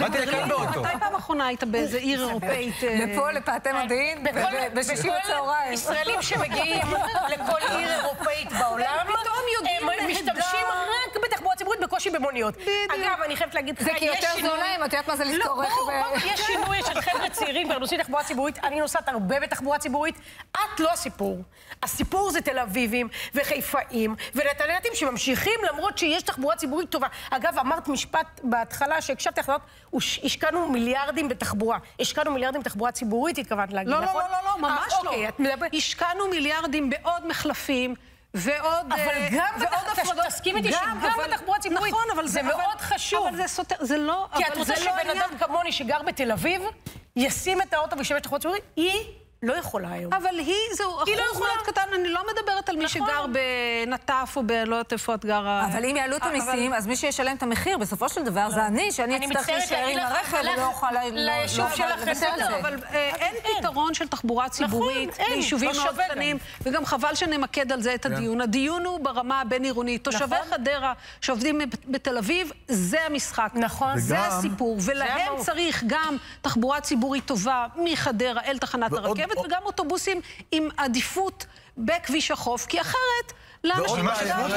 מתי פעם אחרונה היית באיזה עיר אירופאית? לפה, לפאתי מודיעין, בשישי בצהריים. ישראלים שמגיעים לכל עיר אירופאית בעולם, הם משתמשים רק בתחבורה ציבורית, בקושי במוניות. אגב, אני חייבת להגיד, זה כי יותר זול להם, את יודעת מה זה לסתור רכב? יש שינוי של חבר'ה צעירים ונוסעים בתחבורה ציבורית. אני נוסעת הרבה בתחבורה ציבורית. את לא הסיפור. הסיפור זה תל אביבים וחיפאים ונתניהתים שממשיכים למרות שיש תחבורה ציבורית טובה. אגב, אמרת משפט בהתחלה שהקשבתי לך, השקענו מיליארדים בתחבורה. השקענו מיליארדים בתחבורה ציבורית, התכוונת להגיד, נכון? לא, ממש לא. השקענו מיליארדים בעוד מחלפים, ועוד... אבל גם תסכים איתי שגם בתחבורה ציבורית. נכון, אבל זה מאוד חשוב. אבל זה סותר, זה לא... כי את רוצה שבן אדם כמוני שגר בתל אביב, ישים את האוטו וישב בתחבורה ציבורית, היא לא יכולה היום. אבל זהו אחוז מאוד קטן, אני לא מדברת על מי שגר בנטף או לא יודעת איפה את גרה... אבל אם יעלו את המיסים, אז מי שישלם את המחיר, בסופו של דבר זה אני, שאני אצטרך להישאר עם הרכב ולא אוכל ליישוב שלך בסדר. אבל אין פתרון של תחבורה ציבורית ליישובים מאוד קטנים, וגם חבל שנמקד על זה את הדיון. הדיון הוא ברמה הבין-עירונית. תושבי חדרה שעובדים בתל אביב, זה המשחק. נכון. זה הסיפור. ולהם צריך גם תחבורה ציבורית טובה מחדרה אל תחנת הרכבת, וגם אוטובוסים עם עדיפות בכביש החוף, כי אחרת לאנשים...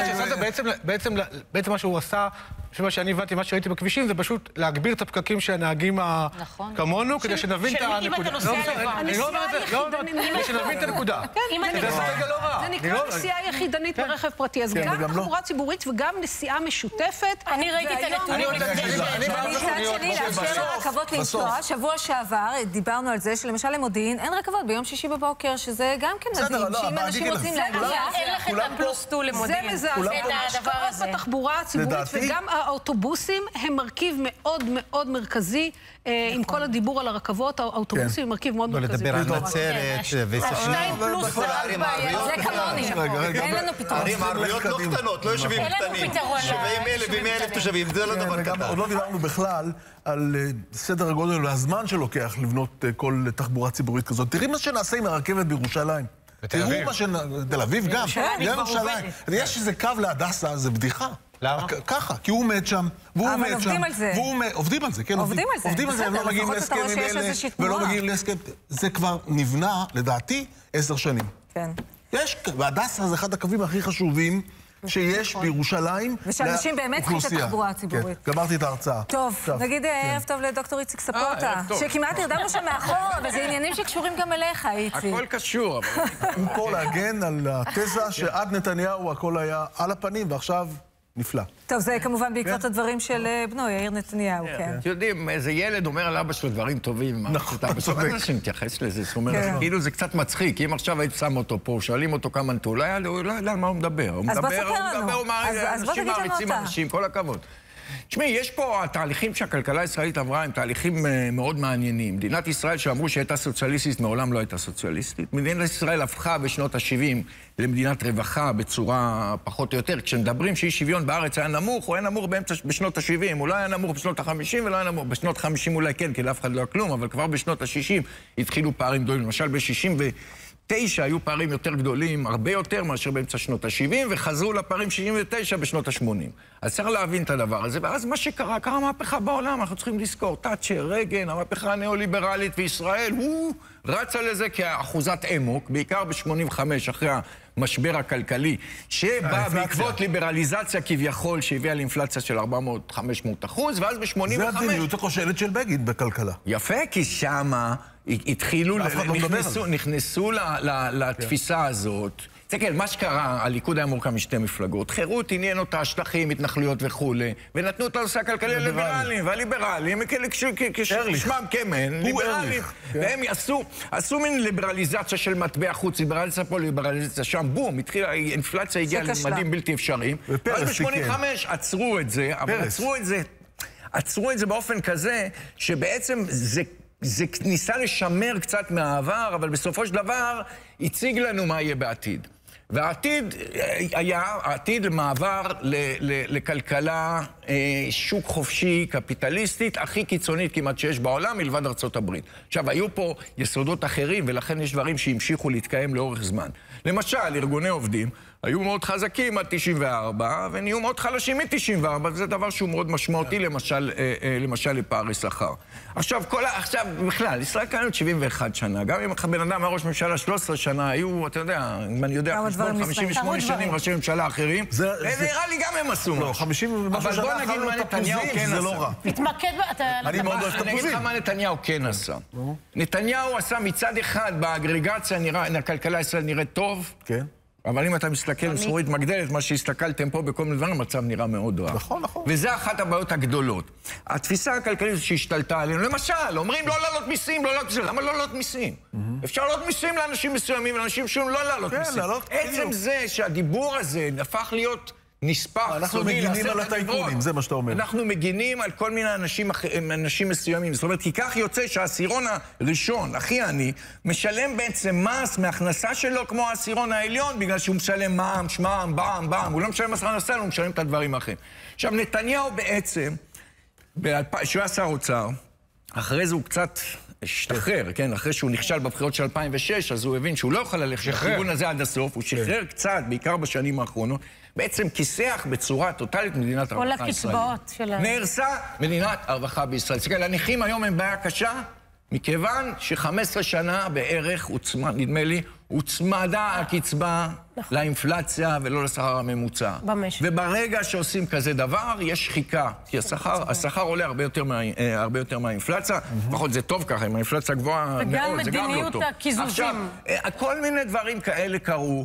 בעצם מה שהוא עשה, מה שאני הבנתי, מה שראיתי בכבישים, זה פשוט להגביר את הפקקים של הנהגים כמונו, כדי שנבין את הנקודה. אם אתה נוסע לבד. אני לא אומר את זה, כדי שנבין את הנקודה. זה נקרא נסיעה יחידנית ברכב פרטי, אז גם תחבורה ציבורית וגם נסיעה משותפת. אני ראיתי את הנתונים. מצד שני, לאפשר לרכבות לנסוע. שבוע שעבר דיברנו על זה שלמשל למודיעין אין רכבות ביום שישי בבוקר, שזה גם כן מדהים, שאם אנשים רוצים להגיע... אין לך את הפלוס 2 למודיעין. זה מזעזע. ההשקעות בתחבורה הציבורית וגם האוטובוסים הם מרכיב מאוד מאוד מרכזי, עם כל הדיבור על הרכבות, האוטובוסים הם מרכיב מאוד מרכזי. לדבר על נצרת וסכנין. זה כמוני. אין לנו פתרון. ערים ערביות לא קטנות, לא יישובים קטנים. 70,000 ו100,000 תושבים, זה לא דבר קטן. עוד לא דיברנו בכלל על סדר הגודל והזמן שלוקח לבנות כל תחבורה ציבורית כזאת. תראי מה שנעשה עם הרכבת בירושלים. תראו מה תל אביב גם. ירושלים. יש איזה קו להדסה, זה בדיחה. למה? ככה, כי הוא עומד שם, והוא עומד שם. אבל עובדים על זה. עובדים על זה, כן. עובדים על זה. עובדים על זה, הם לא מגיעים להסכם עם אלה, ולא מגיעים להסכם. זה כבר נבנה, לדעתי, 10 שנים. כן. והדסה זה אחד הקווים הכי חשובים שיש בירושלים. ושאנשים באמת צריכים את התחבורה הציבורית. כן, גמרתי את ההרצאה. טוב, נגיד ערב טוב לדוקטור איציק ספוטה, שכמעט נרדמנו שם מאחור, אבל זה עניינים שקשורים גם אליך, איציק. הכל קשור, אבל... הוא פה להגן על התזה שעד נתניהו הכל היה על הפנים, ועכשיו נפלא. טוב, זה כמובן בעקבות הדברים של בנו, יאיר נתניהו, כן. אתם יודעים, איזה ילד אומר על אבא שלו דברים טובים. נכון, אתה צודק. בסוף שמתייחס לזה, זאת אומרת, כאילו זה קצת מצחיק, אם עכשיו היית שם אותו פה, שואלים אותו כמה נטול, הוא לא יודע על מה הוא מדבר. הוא מדבר, אנשים מעריצים אנשים, כל הכבוד. תשמעי, יש פה התהליכים שהכלכלה הישראלית עברה, הם תהליכים מאוד מעניינים. מדינת ישראל שאמרו שהייתה סוציאליסטית, מעולם לא הייתה סוציאליסטית. מדינת ישראל הפכה בשנות ה-70 למדינת רווחה בצורה פחות או יותר. כשמדברים שאי שוויון בארץ היה נמוך, הוא היה נמוך בשנות ה-70, הוא לא היה נמוך בשנות ה-50 ולא היה נמוך בשנות ה-50 אולי כן, כי לאף אחד לא היה כלום, אבל כבר בשנות ה-60 התחילו פערים גדולים. למשל ב-69 היו פערים יותר גדולים, הרבה יותר מאשר באמצע שנות ה-70, וחזרו לפערים 69 בשנות ה-80. אז צריך להבין את הדבר הזה, ואז מה שקרה, קרה מהפכה בעולם, אנחנו צריכים לזכור, תאצ'ר, רייגן, המהפכה הניאו-ליברלית וישראל, הוא רצה לזה כאחוזת אמוק, בעיקר ב-85 אחרי המשבר הכלכלי, שבא בעקבות ליברליזציה כביכול, שהביאה לאינפלציה של 400-500%, ואז ב-85... זה המדיניות הכושלת של בגין בכלכלה. יפה, כי שמה התחילו, נכנסו לתפיסה הזאת. תסתכל, מה שקרה, הליכוד היה מורכב משתי מפלגות. חירות עניין אותה, שטחים, התנחלויות וכו', ונתנו את הנושא הכלכלי לליברלים, והליברלים, כשמם כמן, ליברלים. והם עשו מין ליברליזציה של מטבע חוץ, ליברליזציה פה, ליברליזציה שם, בום, התחילה, האינפלציה הגיעה לממדים בלתי אפשריים. ואז ב-85 עצרו את זה, אבל עצרו את זה באופן כזה, שבעצם זה ניסה לשמר קצת מהעבר, אבל בסופו של דבר הציג לנו מה יהיה בעתיד. והעתיד היה העתיד למעבר לכלכלה שוק חופשי, קפיטליסטית, הכי קיצונית כמעט שיש בעולם, מלבד ארצות הברית. עכשיו, היו פה יסודות אחרים, ולכן יש דברים שהמשיכו להתקיים לאורך זמן. למשל, ארגוני עובדים היו מאוד חזקים עד 94, ונהיו מאוד חלשים מ-94, וזה דבר שהוא מאוד משמעותי, למשל לפערי שכר. עכשיו, בכלל, ישראל קיימת 71 שנה, גם אם בן אדם היה ראש ממשלה 13 שנה, היו, אתה יודע, אם אני יודע, 58 שנים ראשי ממשלה אחרים, נראה לי גם הם עשו משהו. לא, 50 ומשהו שנה אחר לא תפוזים, זה לא רע. תתמקד, אני מאוד אוהב תפוזים. אני אגיד לך מה נתניהו כן עשה. נתניהו עשה מצד אחד באגרגציה, הכלכלה הישראלית נראית טוב, כן. אבל אם אתה מסתכל עם זכורית מגדלת, מה שהסתכלתם פה בכל מיני דברים, המצב נראה מאוד רע. נכון, נכון. וזה אחת הבעיות הגדולות. התפיסה הכלכלית שהשתלטה עלינו, למשל, אומרים לא לעלות מיסים, לא לעלות מיסים. למה לא לעלות מיסים? אפשר לעלות מיסים לאנשים מסוימים, ולאנשים שונים לא לעלות מיסים. עצם זה שהדיבור הזה הפך להיות נספח, אנחנו מגינים על הטייקונים, זה מה שאתה אומר. אנחנו מגינים על כל מיני אנשים מסוימים. זאת אומרת, כי כך יוצא שהעשירון הראשון, הכי עני, משלם בעצם מס מהכנסה שלו כמו העשירון העליון, בגלל שהוא משלם מע"מ, שמע"מ, בע"מ. הוא לא משלם מס הכנסה, הוא משלם את הדברים האחרים. עכשיו, נתניהו בעצם, שהוא היה שר אוצר, אחרי זה הוא קצת השתחרר, כן? אחרי שהוא נכשל בבחירות של 2006, אז הוא הבין שהוא לא יכול ללכת לכיוון הזה עד הסוף, הוא שחרר קצת, בעיקר בשנים האחרונות, בעצם כיסח בצורה טוטלית מדינת הרווחה הישראלית. כל הקצבאות של... נהרסה מדינת הרווחה בישראל. תסתכל, הנכים היום הם בעיה קשה, מכיוון ש15 שנה בערך, נדמה לי, הוצמדה הקצבה לאינפלציה ולא לשכר הממוצע. במשק. וברגע שעושים כזה דבר, יש שחיקה. כי השכר עולה הרבה יותר מהאינפלציה. לפחות זה טוב ככה, אם האינפלציה גבוהה מאוד, זה גם לא טוב. וגם מדיניות הקיזוזים. עכשיו, כל מיני דברים כאלה קרו,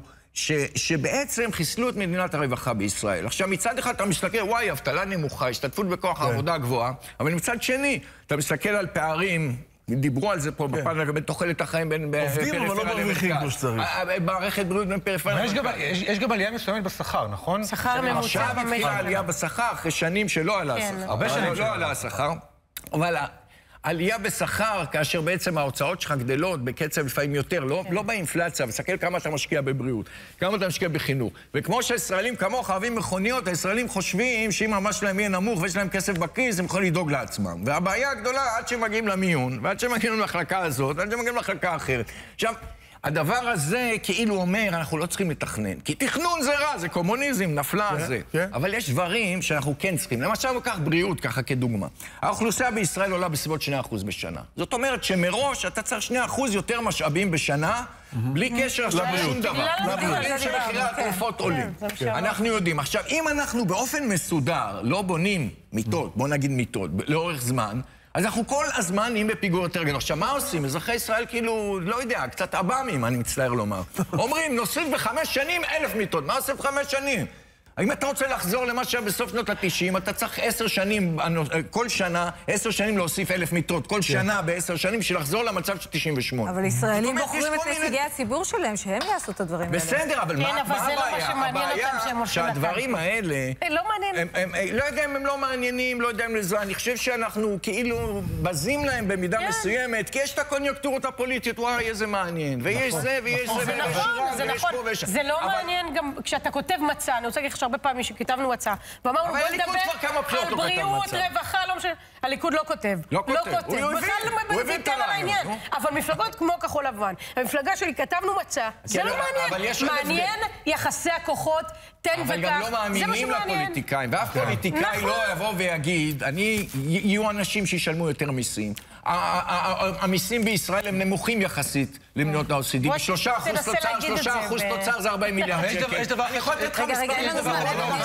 שבעצם חיסלו את מדינת הרווחה בישראל. עכשיו, מצד אחד אתה מסתכל, וואי, אבטלה נמוכה, השתתפות בכוח העבודה גבוהה, אבל מצד שני, אתה מסתכל על פערים, דיברו על זה פה בפן לגבי תוחלת החיים בין עובדים, אבל לא מרוויחים כמו שצריך. מערכת בריאות בין פריפריה. יש גם עלייה מסוימת בשכר, נכון? שכר ממוצע. עכשיו התחילה עלייה בשכר, אחרי שנים שלא עלה השכר. הרבה שנים שלא עלה השכר. אבל עלייה בשכר, כאשר בעצם ההוצאות שלך גדלות בקצב לפעמים יותר, לא באינפלציה, וסתכל כמה אתה משקיע בבריאות, כמה אתה משקיע בחינוך. וכמו שהישראלים כמוך אוהבים מכוניות, הישראלים חושבים שאם המס שלהם יהיה נמוך ויש להם כסף בכיס, הם יכולים לדאוג לעצמם. והבעיה הגדולה, עד שהם מגיעים למיון, ועד שהם מגיעים למחלקה הזאת, ועד שהם מגיעים למחלקה אחרת. עכשיו, הדבר הזה כאילו אומר, אנחנו לא צריכים לתכנן. כי תכנון זה רע, זה קומוניזם, נפלה זה. אבל יש דברים שאנחנו כן צריכים. למשל, ניקח בריאות, ככה כדוגמה. האוכלוסייה בישראל עולה בסביבות 2% בשנה. זאת אומרת שמראש אתה צריך 2% יותר משאבים בשנה, בלי קשר לשום דבר. לבריאות שמחירי התרופות עולים. אנחנו יודעים. עכשיו, אם אנחנו באופן מסודר לא בונים מיטות, בוא נגיד מיטות, לאורך זמן, אז אנחנו כל הזמן נהיים בפיגור יותר גדול. עכשיו, מה עושים? אזרחי ישראל כאילו, לא יודע, קצת אב"מים, אני מצטער לומר. אומרים, נוסיף ב5 שנים 1,000 מיטות. מה עושים ב5 שנים? אם אתה רוצה לחזור למה שהיה בסוף שנות ה-90, אתה צריך 10 שנים, כל שנה, 10 שנים להוסיף 1,000 מיטות, כל שנה ב10 שנים, בשביל לחזור למצב של 98. אבל ישראלים בוחרים את נציגי הציבור שלהם, שהם יעשו את הדברים האלה. בסדר, אבל מה הבעיה? הבעיה שהדברים האלה... לא מעניין. לא יודע אם הם לא מעניינים, לא יודע אם לזה. אני חושב שאנחנו כאילו בזים להם במידה מסוימת, כי יש את הקוניונקטורות הפוליטיות, וואי, איזה מעניין. ויש זה, ויש זה, זה נכון. זה לא מעניין גם כשאתה כותב מצע, אני רוצה להגיד לך הרבה פעמים שכתבנו מצע, ואמרנו בוא נדבר על בריאות, רווחה, לא משנה. הליכוד לא כותב. לא כותב. הוא הבין את העניין. אבל מפלגות כמו כחול לבן, המפלגה שלי כתבנו מצע, זה לא מעניין. מעניין יחסי הכוחות, תן וקח. אבל גם לא מאמינים לפוליטיקאים, ואף פוליטיקאי לא יבוא ויגיד, יהיו אנשים שישלמו יותר מיסים. המיסים בישראל הם נמוכים יחסית למדינות ה-OECD. 3% תוצר זה 40 מיליארד שקל. יש דבר... רגע, אין לנו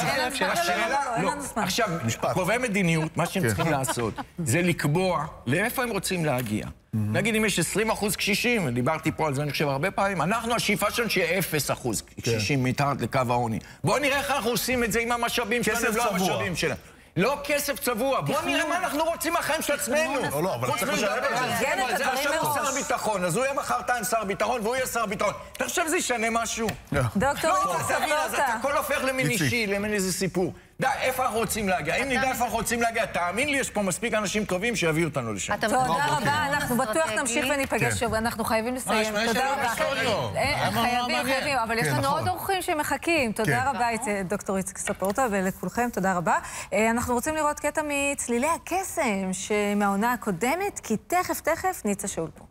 זמן. עכשיו, קובעי מדיניות, מה שהם צריכים לעשות, זה לקבוע לאיפה הם רוצים להגיע. נגיד, אם יש 20% קשישים, דיברתי פה על זה, אני חושב, הרבה פעמים, השאיפה שלנו שיהיה 0% קשישים מתחת לקו העוני. בואו נראה איך אנחנו עושים את זה עם המשאבים שלנו, לא המשאבים שלנו. לא כסף צבוע, בוא נראה מה אנחנו רוצים מהחיים של עצמנו. לא, אבל צריך לשלם על זה. זה עכשיו הוא שר הביטחון, אז הוא יהיה מחרתיים שר הביטחון והוא יהיה שר הביטחון. אתה חושב שזה ישנה משהו? דוקטור אז הכל הופך למין אישי, למין איזה סיפור. די, איפה אנחנו רוצים להגיע? אם נדע איפה אנחנו רוצים להגיע, תאמין לי, יש פה מספיק אנשים טובים שיביאו אותנו לשם. תודה רבה, אנחנו בטוח נמשיך וניפגש שוב, אנחנו חייבים לסיים. תודה רבה. חייבים, אבל יש לנו עוד אורחים שמחכים. תודה רבה, דוקטור איציק ספורטה, ולכולכם, תודה רבה. אנחנו רוצים לראות קטע מצלילי הקסם מהעונה הקודמת, כי תכף ניצה שאול פה.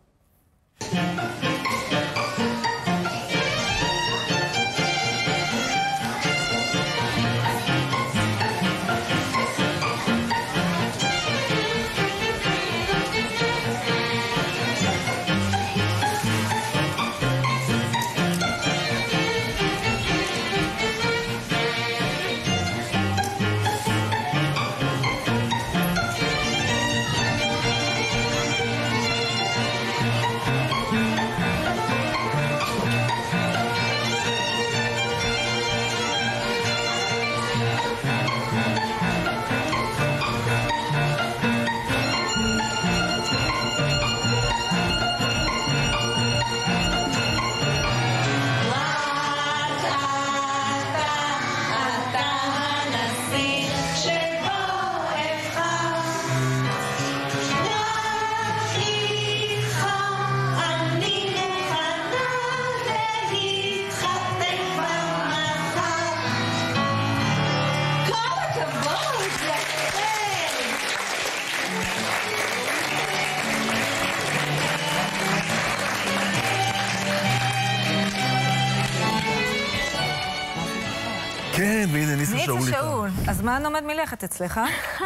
כן, והנה ניסה שאול איתה. ניסה שאול. אז מה עומד מלכת אצלך?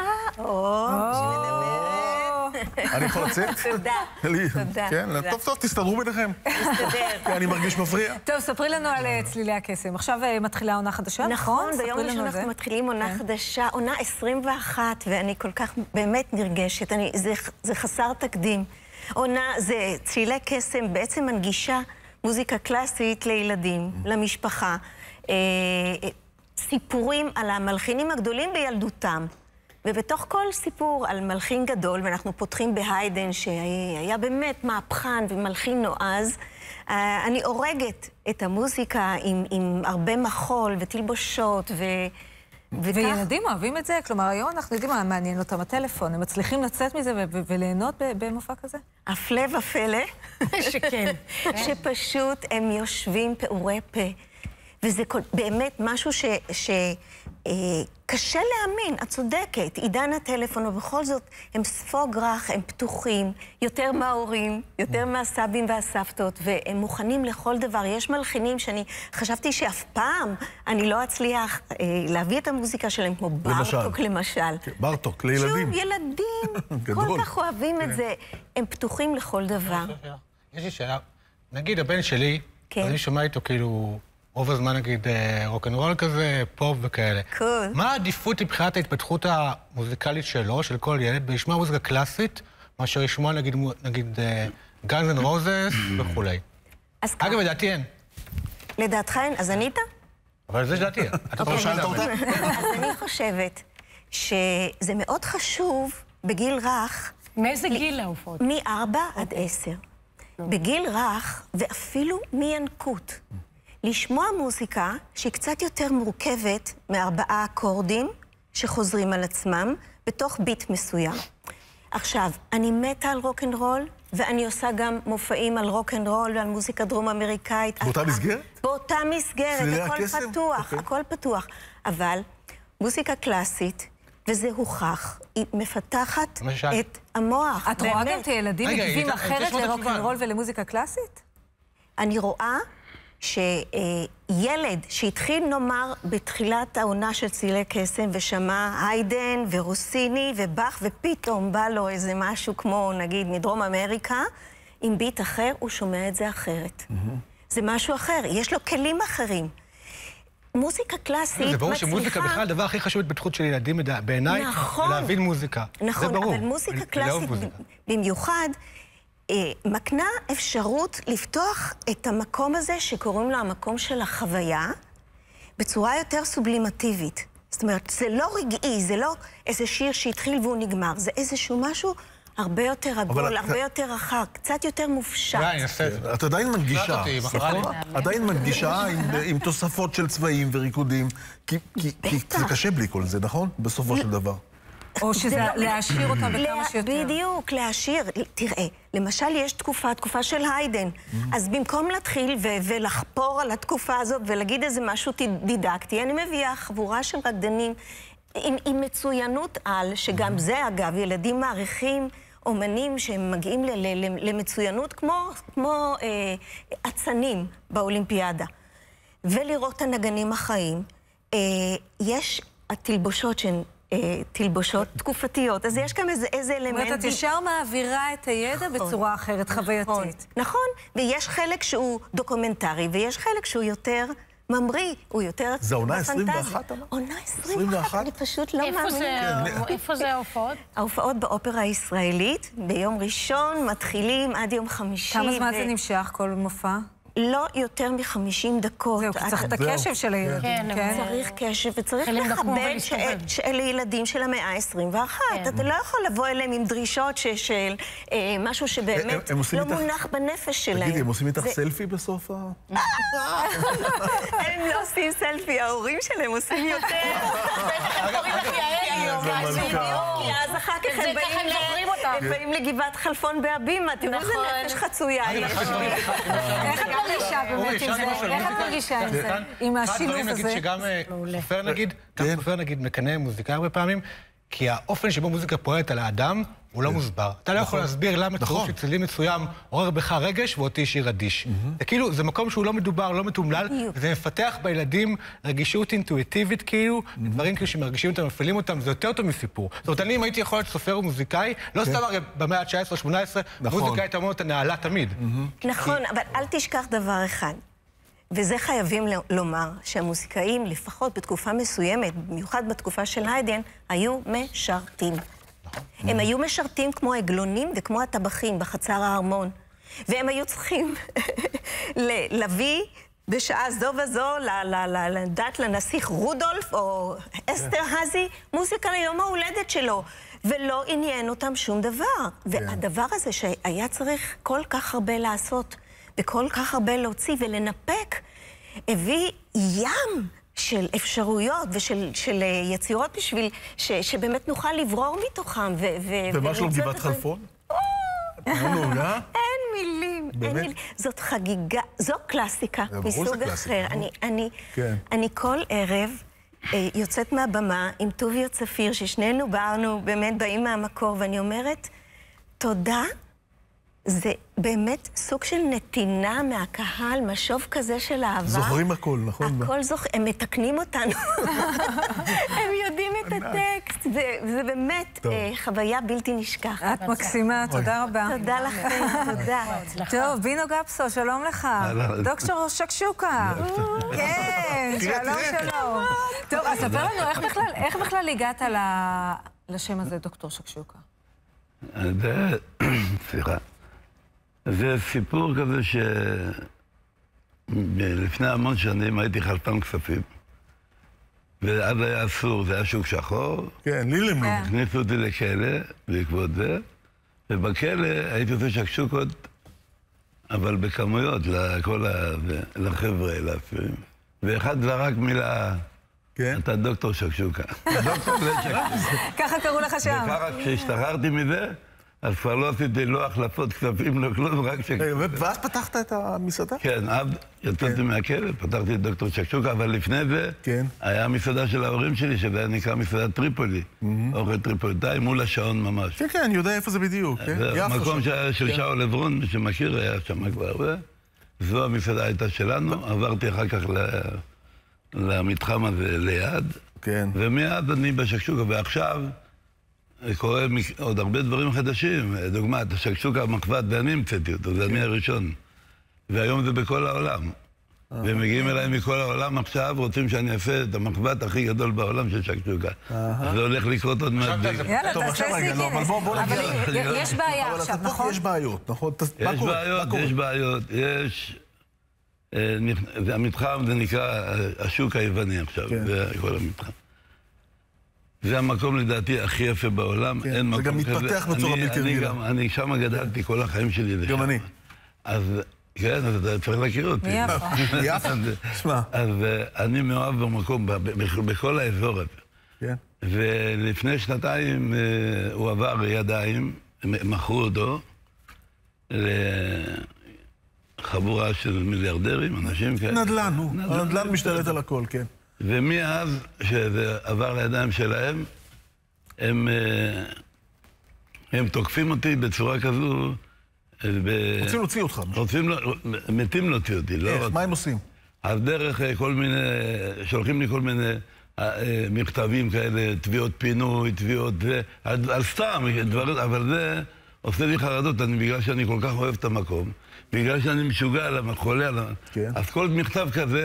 אני יכול לצאת? תודה. כן, טוב, תסתדרו ביניכם. תסתדר. אני מרגיש מפריע. טוב, ספרי לנו על צלילי הקסם. עכשיו מתחילה עונה חדשה, נכון? נכון, ביום ראשון אנחנו מתחילים עונה חדשה, עונה 21, ואני כל כך באמת נרגשת. זה חסר תקדים. עונה, זה צלילי קסם, בעצם מנגישה מוזיקה קלאסית לילדים, למשפחה. סיפורים על המלחינים הגדולים בילדותם. ובתוך כל סיפור על מלחין גדול, ואנחנו פותחים בהיידן, שהיה באמת מהפכן ומלחין נועז, אני הורגת את המוזיקה עם הרבה מחול ותלבושות וילדים אוהבים את זה? כלומר, היום אנחנו יודעים מה מעניין אותם, הטלפון. הם מצליחים לצאת מזה וליהנות במופע כזה? הפלא ופלא. שכן. שפשוט הם יושבים פעורי פה. וזה באמת משהו קשה להאמין, את צודקת, עידן הטלפון, ובכל זאת הם ספוג רך, הם פתוחים, יותר מההורים, יותר מהסבים והסבתות, והם מוכנים לכל דבר. יש מלחינים שאני חשבתי שאף פעם אני לא אצליח להביא את המוזיקה שלהם, כמו ברטוק למשל. ברטוק, לילדים. שוב, ילדים, כל כך אוהבים את זה. הם פתוחים לכל דבר. יש לי שאלה, נגיד הבן שלי, אני שומע איתו כאילו... רוב הזמן נגיד רוק'נ'רול כזה, פופ וכאלה. קול. מה העדיפות מבחינת ההתפתחות המוזיקלית שלו, של כל ילד, בישמע מוזיקה קלאסית, מאשר ישמע נגיד גאנז אנד רוזס וכולי? אגב, לדעתי אין. לדעתך אין? אז ענית? אבל זה דעתי. אתה לא שאלת אותה? אז אני חושבת שזה מאוד חשוב בגיל רך... מאיזה גיל ההופעות? מ-4 עד 10. בגיל רך, ואפילו מינקות. לשמוע מוזיקה שהיא קצת יותר מורכבת מ4 אקורדים שחוזרים על עצמם בתוך ביט מסוים. עכשיו, אני מתה על רוק'נ'רול, ואני עושה גם מופעים על רוק'נ'רול ועל מוזיקה דרום אמריקאית. באותה מסגרת? באותה מסגרת, הכל פתוח, הכל פתוח. אבל מוזיקה קלאסית, וזה הוכח, היא מפתחת את המוח. את רואה גם את הילדים מגיבים אחרת לרוק'נ'רול ולמוזיקה קלאסית? אני רואה שילד שהתחיל, נאמר, בתחילת העונה של צילי קסם ושמע היידן ורוסיני ובח, ופתאום בא לו איזה משהו כמו, נגיד, מדרום אמריקה, עם ביט אחר, הוא שומע את זה אחרת. זה משהו אחר, יש לו כלים אחרים. מוזיקה קלאסית מצליחה... זה ברור שמוזיקה בכלל הדבר הכי חשוב בהתפתחות של ילדים בעיניי, להבין מוזיקה. נכון, אבל מוזיקה קלאסית במיוחד מקנה אפשרות לפתוח את המקום הזה שקוראים לו המקום של החוויה בצורה יותר סובלימטיבית. זאת אומרת, זה לא רגעי, זה לא איזה שיר שהתחיל והוא נגמר, זה איזשהו משהו הרבה יותר עגול, הרבה יותר רחב, קצת יותר מופשט. את עדיין מדגישה, נכון? עדיין מדגישה עם תוספות של צבעים וריקודים, כי זה קשה בלי כל זה, נכון? בסופו של דבר. או שזה להשאיר אותה בכמה שיותר. בדיוק, להשאיר. תראה, למשל יש תקופה של היידן, אז במקום להתחיל ולחפור על התקופה הזאת ולהגיד איזה משהו דידקטי, אני מביאה חבורה של רקדנים עם מצוינות על, שגם זה אגב, ילדים מעריכים אומנים שהם מגיעים למצוינות כמו עצנים באולימפיאדה. ולראות הנגנים החיים, יש התלבושות שהן תלבושות תקופתיות, אז יש גם איזה אלמנט... זאת אומרת, את ישר מעבירה את הידע בצורה אחרת, חווייתית. נכון, ויש חלק שהוא דוקומנטרי, ויש חלק שהוא יותר ממריא, הוא יותר... זה עונה 21, אמר? עונה 21, אני פשוט לא מאמינה. איפה זה ההופעות? ההופעות באופרה הישראלית, ביום ראשון, מתחילים עד יום חמישי. כמה זמן זה נמשך, כל מופע? לא יותר מ-50 דקות. זהו, צריך את הקשב של הילדים. צריך קשב, וצריך לכבד שאלה ילדים של המאה ה-21. אתה לא יכול לבוא אליהם עם דרישות של משהו שבאמת לא מונח בנפש שלהם. תגידי, הם עושים איתך סלפי בסוף ה... הם לא עושים סלפי, ההורים שלהם עושים יותר. הם קוראים לך יעל, כי אז אחר כך הם באים לגבעת חלפון בהבימה. תראו איזה נפש חצויה. איך את מרגישה באמת עם זה? איך את מרגישה עם זה? עם השילוב הזה? נגיד שגם סופר נגיד מקנה מוזיקה הרבה פעמים, כי האופן שבו מוזיקה פועלת על האדם הוא לא מוסבר. אתה לא יכול להסביר למה צירוף של צלילים מסוים עורר בך רגש ואותי שיר אדיש. זה כאילו, זה מקום שהוא לא מדובר, לא מתומלל, וזה מפתח בילדים רגישות אינטואיטיבית כאילו, דברים כאילו שמרגישים אותם, מפעילים אותם, זה יותר טוב מסיפור. זאת אומרת, אני אם הייתי יכול להיות סופר ומוזיקאי, לא סתם הרי במאה ה-19 או 18, מוזיקה הייתה מאוד נעלה תמיד. נכון, אבל אל תשכח דבר אחד. וזה חייבים לומר שהמוזיקאים, לפחות בתקופה מסוימת, במיוחד בתקופה של היידן, היו משרתים. הם היו משרתים כמו העגלונים וכמו הטבחים בחצר הארמון. והם היו צריכים להביא בשעה זו וזו, לדעת לנסיך רודולף או אסתר הזי, מוזיקה ליום ההולדת שלו. ולא עניין אותם שום דבר. והדבר הזה שהיה צריך כל כך הרבה לעשות, וכל כך הרבה להוציא ולנפק, הביא ים של אפשרויות ושל יצירות בשביל שבאמת נוכל לברור מתוכם. ומה שלום גבעת חלפון? אין מילים. זאת חגיגה, זו קלאסיקה מסוג אחר. אני כל ערב יוצאת מהבמה עם טוביה צפיר, ששנינו באמת באים מהמקור, ואני אומרת, תודה. זה באמת סוג של נתינה מהקהל, משוב כזה של אהבה. זוכרים הכל, נכון? הכל זוכרים, הם מתקנים אותנו. הם יודעים את הטקסט. זה באמת חוויה בלתי נשכחת. את מקסימה, תודה רבה. תודה לכם, תודה. טוב, בינו גפסו, שלום לך. דוקטור שקשוקה. כן, שלום. טוב, אז ספר לנו, איך בכלל הגעת לשם הזה, דוקטור שקשוקה? סליחה. זה סיפור כזה שלפני המון שנים הייתי חלפן כספים. ואז היה אסור, זה היה שוק שחור. כן, לילמן. הכניסו אותי לכלא, בעקבות זה, ובכלא הייתי עושה שקשוקות, אבל בכמויות, לכל לחבר'ה, לאפרים. ואחד זרק מילה, אתה דוקטור שקשוקה. דוקטור שקשוקה. ככה קראו לך שם. וככה כשהשתחררתי מזה, אז כבר לא עשיתי לא החלפות כספים, לא כלום, רק שקשוקה. ואז פתחת את המסעדה? כן, אז יצאתי מהכלא, פתחתי את דוקטור שקשוקה, אבל לפני זה היה מסעדה של ההורים שלי, שזה היה נקרא מסעדת טריפולי, אוכל טריפוליטאי, מול השעון ממש. כן, כן, אני יודע איפה זה בדיוק. זה מקום של שאול עברון, מי שמכיר, היה שם כבר הרבה. זו המסעדה הייתה שלנו, עברתי אחר כך למתחם הזה ליד, ומיד אני בשקשוקה, ועכשיו קורה עוד הרבה דברים חדשים. דוגמה, את השקשוקה המחבת, ואני המצאתי אותו, זה אני הראשון. והיום זה בכל העולם. ומגיעים אליי מכל העולם עכשיו, רוצים שאני אעשה את המחבת הכי גדול בעולם של שקשוקה. זה הולך לקרות עוד מעט. יאללה, תעשה סיכין. אבל יש בעיה עכשיו, נכון? יש בעיות, נכון? יש בעיות. המתחם זה נקרא השוק היווני עכשיו, זה כל המתחם. זה המקום לדעתי הכי יפה בעולם, אין מקום כזה. זה גם מתפתח בצורה בלתי רגילה. אני שם גדלתי כל החיים שלי. גם אני. אז כן, אז אתה צריך להכיר אותי. מיפה. שמע. אז אני מאוהב במקום, בכל האזור הזה. ולפני שנתיים הוא עבר ידיים, מכרו אותו לחבורה של מיליארדרים, אנשים כאלה. נדל"ן, הנדל"ן משתלט על הכל, כן. ומאז שזה עבר לידיים שלהם, הם תוקפים אותי בצורה כזו... רוצים להוציא אותך. מתים להוציא אותי. איך? מה הם עושים? אז דרך כל מיני... שולחים לי כל מיני מכתבים כאלה, תביעות פינוי, תביעות... על סתם, אבל זה עושה לי חרדות, בגלל שאני כל כך אוהב את המקום, בגלל שאני משוגע על חולה, אז כל מכתב כזה...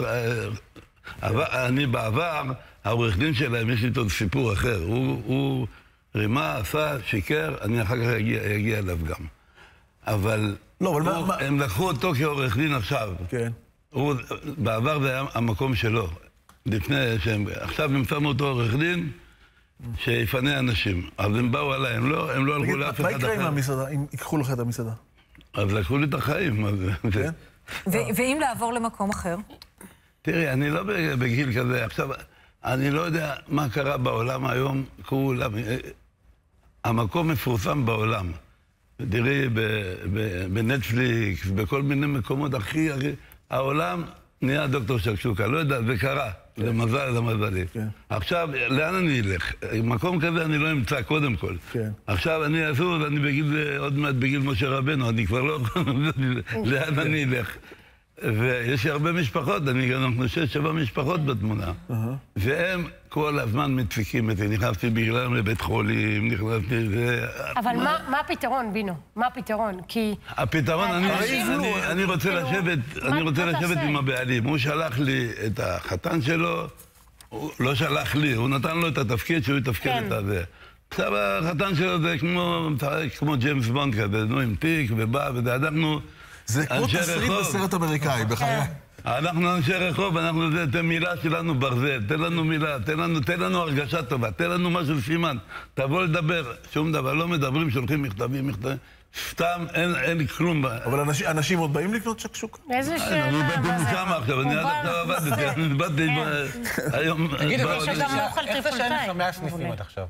אני בעבר, העורך דין שלהם, יש לי עוד סיפור אחר. הוא רימה, עשה, שיקר, אני אחר כך אגיע אליו גם. אבל הם לקחו אותו כעורך דין עכשיו. בעבר זה היה המקום שלו. לפני שהם... עכשיו הם שמו אותו עורך דין שיפנה אנשים. אז הם באו עליי, הם לא הלכו לאף אחד אחר. מה יקרה עם המסעדה, אם ייקחו לך את המסעדה? אז לקחו לי את החיים. ואם לעבור למקום אחר? תראי, אני לא בגיל כזה. עכשיו, אני לא יודע מה קרה בעולם היום, כולם... המקום מפורסם בעולם. תראי, בנטפליקס, בכל מיני מקומות הכי... העולם נהיה דוקטור שקשוקה. לא יודע, זה קרה. למזלי. עכשיו, לאן אני אלך? מקום כזה אני לא אמצא קודם כל. עכשיו אני אסור, ואני בגיל... עוד מעט בגיל משה רבנו, אני כבר לא... לאן אני אלך? ויש לי הרבה משפחות, אני גם 6-7 משפחות בתמונה. והם כל הזמן מדפיקים אותי, נכנסתי בגללם לבית חולים, נכנסתי... אבל מה הפתרון, בינו? מה הפתרון? כי... הפתרון, אני רוצה לשבת עם הבעלים. הוא שלח לי את החתן שלו, הוא לא שלח לי, הוא נתן לו את התפקיד שהוא יתפקד את הזה. עכשיו החתן שלו זה כמו ג'יימס בונד כזה, עם תיק ובא, וזה אנחנו... זה כמו תסריט בסרט אמריקאי, בחיי. אנחנו אנשי רחוב, אנחנו זה, תן מילה שלנו ברזל, תן לנו מילה, תן לנו הרגשה טובה, תן לנו משהו סימן, תבוא לדבר, שום דבר, לא מדברים, שולחים מכתבים, סתם, אין כלום. אבל אנשים עוד באים לקנות שקשוק? איזה שאלה, מה זה? כמה עכשיו, אני עד עכשיו עבדתי, אני באתי היום... תגיד, יש גם אוכל טריפוליטאי. איך זה שאני שומע סניפים עד עכשיו?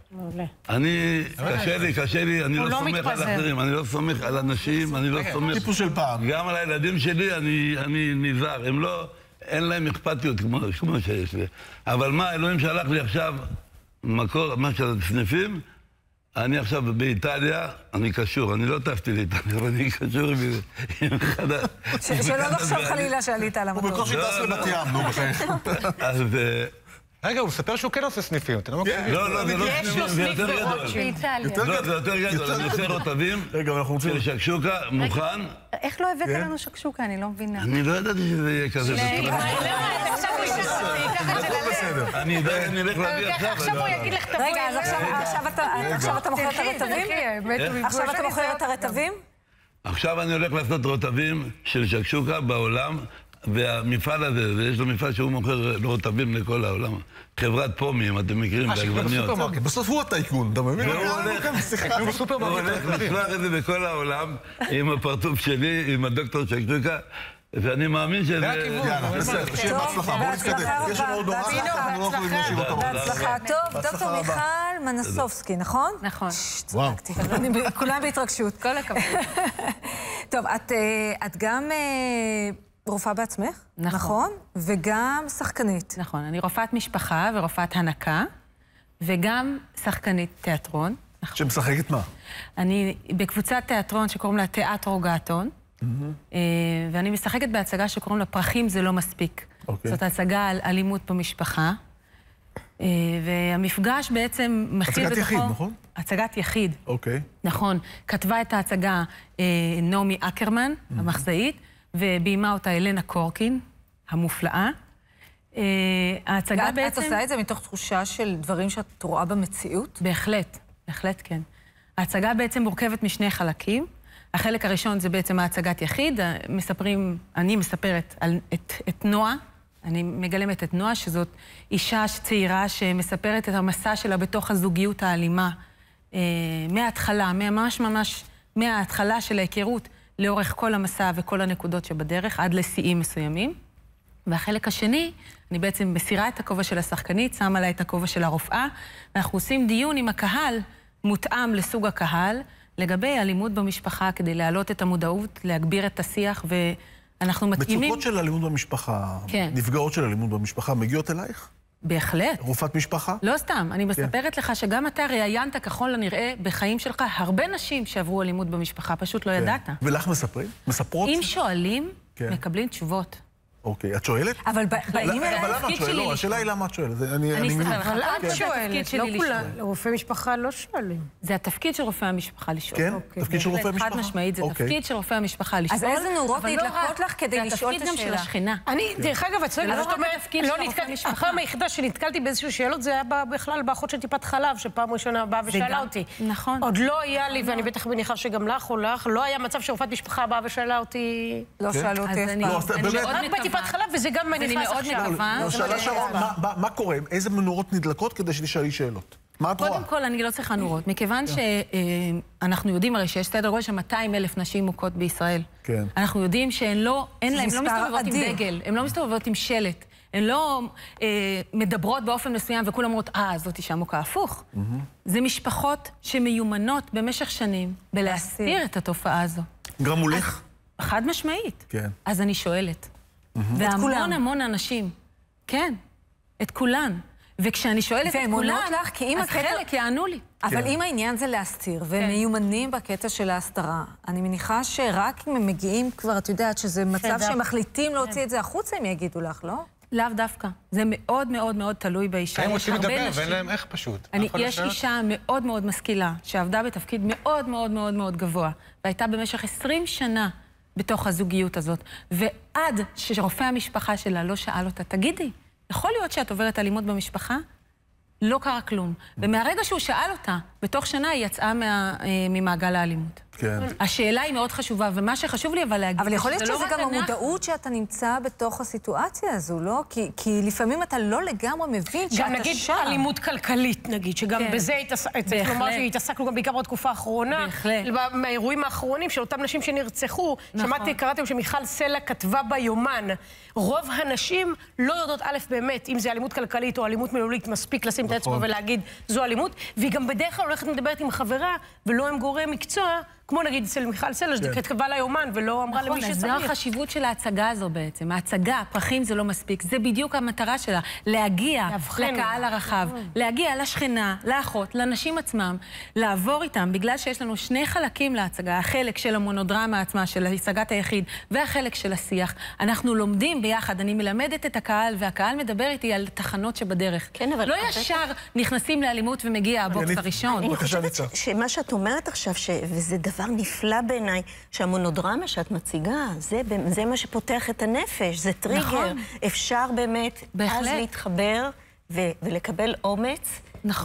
קשה לי, אני לא סומך על אחרים, אני לא סומך על אנשים, אני לא סומך... טיפוס של פעם. גם על הילדים שלי אני נזהר, הם לא... אין להם אכפתיות כמו שיש לי. אבל מה, אלוהים שלח לי עכשיו מקור, מה של סניפים, אני עכשיו באיטליה, אני קשור, אני לא טפתי לאיטליה, אבל אני קשור עם חדה. שלא נחשוב חלילה שעלית על המטור. הוא בקושי טס לבת ים, נו בחייך. אז... רגע, הוא מספר שהוא כן עושה סניפים, אתם לא מקשיבים? לא, זה לא סניפים, זה יותר גדול. לא, זה יותר גדול, אני עושה רוטבים של שקשוקה, מוכן. איך לא הבאת לנו שקשוקה? אני לא מבינה. אני לא ידעתי שזה יהיה כזה. אני אלך להביא עכשיו. עכשיו הוא יגיד לך תבואי. רגע, אז עכשיו אתה מוכר את הרטבים? עכשיו אתה מוכר את הרטבים? עכשיו אני הולך לעשות רוטבים של שקשוקה בעולם. והמפעל הזה, יש לו מפעל שהוא מוכר רוטבים לכל העולם. חברת פומים, אתם מכירים, בעגבניות. בסוף הוא הטייקון, אתה מבין? הוא הולך לשלוח את זה בכל העולם, עם הפרצוף שלי, עם הדוקטור שקשוקה, ואני מאמין שזה... זה הכיוון. בסדר, שיהיה בהצלחה, בואו נתקדם. יש לנו עוד הוראה, אנחנו לא יכולים להשאיר אותה. בהצלחה. טוב, דוקטור מיכל מנסובסקי, נכון? נכון. צדקתי, כולם בהתרגשות. כל הכבוד. טוב, את גם רופאה בעצמך, נכון? וגם שחקנית. נכון, אני רופאת משפחה ורופאת הנקה, וגם שחקנית תיאטרון. שמשחקת מה? אני בקבוצת תיאטרון שקוראים לה תיאטרו געתון, ואני משחקת בהצגה שקוראים לה פרחים זה לא מספיק. זאת הצגה על אלימות במשפחה, והמפגש בעצם מכיל הצגת יחיד, נכון? הצגת יחיד. אוקיי. נכון. כתבה את ההצגה נעמי אקרמן, המחזאית, וביימה אותה אלנה קורקין, המופלאה. ההצגה בעצם... את עושה את זה מתוך תחושה של דברים שאת רואה במציאות? בהחלט, בהחלט כן. ההצגה בעצם מורכבת משני חלקים. החלק הראשון זה בעצם ההצגת יחיד. אני מספרת את נועה, אני מגלמת את נועה, שזאת אישה צעירה שמספרת את המסע שלה בתוך הזוגיות האלימה. מההתחלה, ממש מההתחלה של ההיכרות, לאורך כל המסע וכל הנקודות שבדרך, עד לשיאים מסוימים. והחלק השני, אני בעצם מסירה את הכובע של השחקנית, שמה לה את הכובע של הרופאה, ואנחנו עושים דיון עם הקהל, מותאם לסוג הקהל, לגבי אלימות במשפחה, כדי להעלות את המודעות, להגביר את השיח, ואנחנו מתאימים... מצוקות של אלימות במשפחה, כן. נפגעות של אלימות במשפחה, מגיעות אלייך? בהחלט. רופאת משפחה? לא סתם, אני מספרת לך שגם אתה ראיינת ככל הנראה בחיים שלך הרבה נשים שעברו אלימות במשפחה, פשוט לא ידעת. ולך מספרים? מספרות? אם שואלים, מקבלים תשובות. אוקיי, את שואלת? אבל באים אליי... אבל למה את שואלת? לא, השאלה היא למה את שואלת. אני אספר לך, את שואלת, לא כולם, רופאי משפחה לא שואלים. זה התפקיד של רופאי המשפחה לשאול. כן? תפקיד של רופאי משפחה? חד משמעית, זה תפקיד של רופאי המשפחה לשאול. אז איזה נורות נדלקות לך כדי לשאול את השאלה? זה התפקיד גם של השכנה. אני, דרך אגב, הפעם היחידה שנתקלתי באיזשהו שאלות, זה היה בכלל באחות של טיפת חלב, שפעם ראשונה באה ושאלה אותי. נכון. עוד לא היה לי, ואני בטח מניחה שגם לך או לך, לא היה מצב שרופאת משפחה באה ושאלה אותי... לא שאלו אותי אף פעם. רק בטיפת חלב, וזה גם אני מאוד מקווה. מה קורה? איזה מנורות נדלקות כדי שתשאלי שאלות? מה את רואה? קודם כל, אני לא צריכה נורות, מכיוון שאנחנו יודעים הרי שיש סדר גודל של 200,000 נשים מוכות בישראל. כן. אנחנו יודעים שהן לא מסתובבות עם דגל, הן לא מסתובבות עם שלט, הן לא מדברות באופן מסוים וכולם אומרות, זאת אישה מוכה. הפוך. זה משפחות שמיומנות במשך שנים בלהסתיר את התופעה הזו. גם מולך? חד משמעית. כן. אז אני שואלת. והמון אנשים. כן, את כולן. וכשאני שואלת את כולן, אז חלק יענו לי. אבל אם העניין זה להסתיר, והם מיומנים בקטע של ההסתרה, אני מניחה שרק אם הם מגיעים כבר, את יודעת שזה מצב שהם מחליטים להוציא את זה החוצה, הם יגידו לך, לא? לאו דווקא. זה מאוד מאוד מאוד תלוי באישה. הם רוצים לדבר ואין להם איך פשוט. יש אישה מאוד מאוד משכילה, שעבדה בתפקיד מאוד מאוד מאוד מאוד גבוה, והייתה במשך 20 שנה בתוך הזוגיות הזאת, ועד שרופא המשפחה שלה לא שאל אותה, תגידי, יכול להיות שאת עוברת אלימות במשפחה? לא קרה כלום. ומהרגע שהוא שאל אותה, בתוך שנה היא יצאה ממעגל האלימות. כן. השאלה היא מאוד חשובה, ומה שחשוב לי אבל להגיד... אבל יכול להיות שזה גם המודעות שאתה נמצא בתוך הסיטואציה הזו, לא? כי לפעמים אתה לא לגמרי מבין שאתה שם. גם נגיד אלימות כלכלית, נגיד, שגם בזה צריך לומר שהתעסקנו גם בעיקר בתקופה האחרונה. בהחלט. מהאירועים האחרונים של אותם נשים שנרצחו. שמעתי, קראתם שמיכל סלע כתבה ביומן. רוב הנשים לא יודעות א' באמת, אם זה אלימות כלכלית או אלימות מילולית, מספיק לשים את האצבע ולהגיד זו אלימות, והיא גם בדרך כלל הולכת מדברת עם חברה ולא עם גורם מקצוע, כמו נגיד אצל מיכל סלע, שכתבה לה יומן ולא אמרה למי שצריך. נכון, אז זו החשיבות של ההצגה הזו בעצם. ההצגה, פרחים זה לא מספיק, זה בדיוק המטרה שלה, להגיע לקהל הרחב, להגיע לשכנה, לאחות, לנשים עצמם, לעבור איתם, בגלל שיש לנו שני חלקים להצגה, החלק של המונודרמה עצמה, של הצגת היחיד, והחלק של השיח. אנחנו לומדים ביחד, אני מלמדת את הקהל, והקהל מדבר איתי על תחנות שבדרך. לא ישר נכנסים לאלימות ומגיע הבוקס הראשון. אני חושבת שמה שאת אומרת עכשיו, וזה דבר נפלא בעיניי, שהמונודרמה שאת מציגה, זה מה שפותח את הנפש, זה טריגר. אפשר באמת אז להתחבר ולקבל אומץ,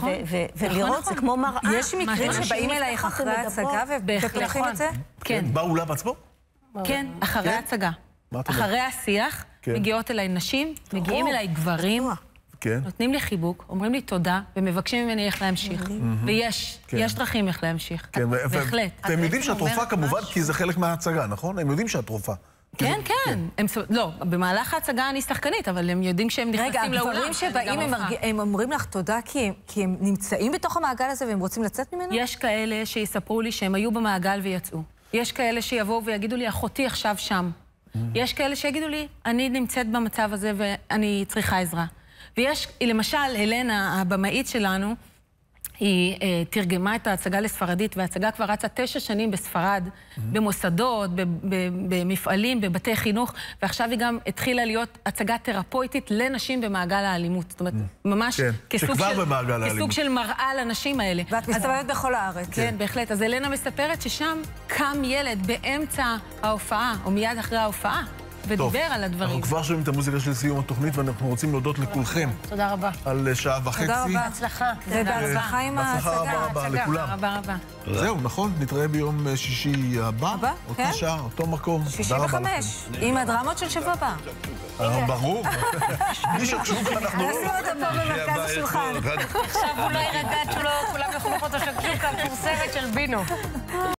ולראות, זה כמו מראה. יש מקרים שבאים אלייך אחרי ההצגה ופותחים את זה? כן. באולם עצמו? כן, אחרי ההצגה. אחרי השיח, מגיעות אליי נשים, מגיעים אליי גברים, נותנים לי חיבוק, אומרים לי תודה, ומבקשים ממני איך להמשיך. ויש דרכים איך להמשיך. בהחלט. והם יודעים שהתרופה כמובן, כי זה חלק מההצגה, נכון? הם יודעים שהתרופה. כן, כן. לא, במהלך ההצגה אני שחקנית, אבל הם יודעים שהם נכנסים לאולם. רגע, הגברים שבאים, הם אומרים לך תודה כי הם נמצאים בתוך המעגל הזה והם רוצים לצאת ממנו? יש כאלה שיספרו לי שהם היו במעגל ויצאו. יש כאלה שיבואו ויגידו לי, אחותי עכשיו שם. יש כאלה שיגידו לי, אני נמצאת במצב הזה ואני צריכה עזרה. ויש, למשל, הלנה, הבמאית שלנו, היא תרגמה את ההצגה לספרדית, וההצגה כבר רצה 9 שנים בספרד, במוסדות, במפעלים, בבתי חינוך, ועכשיו היא גם התחילה להיות הצגה תרפויטית לנשים במעגל האלימות. זאת אומרת, ממש כסוג של מראה לנשים האלה. ואת מסתובבת בכל הארץ. כן, בהחלט. אז אלנה מספרת ששם קם ילד באמצע ההופעה, או מיד אחרי ההופעה, ודיבר על הדברים. אנחנו כבר שומעים את המוזיקה של סיום התוכנית, ואנחנו רוצים להודות לכולכם. תודה רבה. על שעה וחצי. תודה רבה. בהצלחה. ובהצלחה עם ההצגה. רבה לכולם. תודה רבה. זהו, נכון? נתראה ביום שישי הבא. אותה שעה, אותו מקום. 65, עם הדרמות של שבוע הבא. ברור. מי שקשוק אנחנו לא... נשים אותו פה במרכז השולחן. עכשיו הוא לא ירגע, כולם יאכלו פה את השקשוקה המפורסמת של בינו.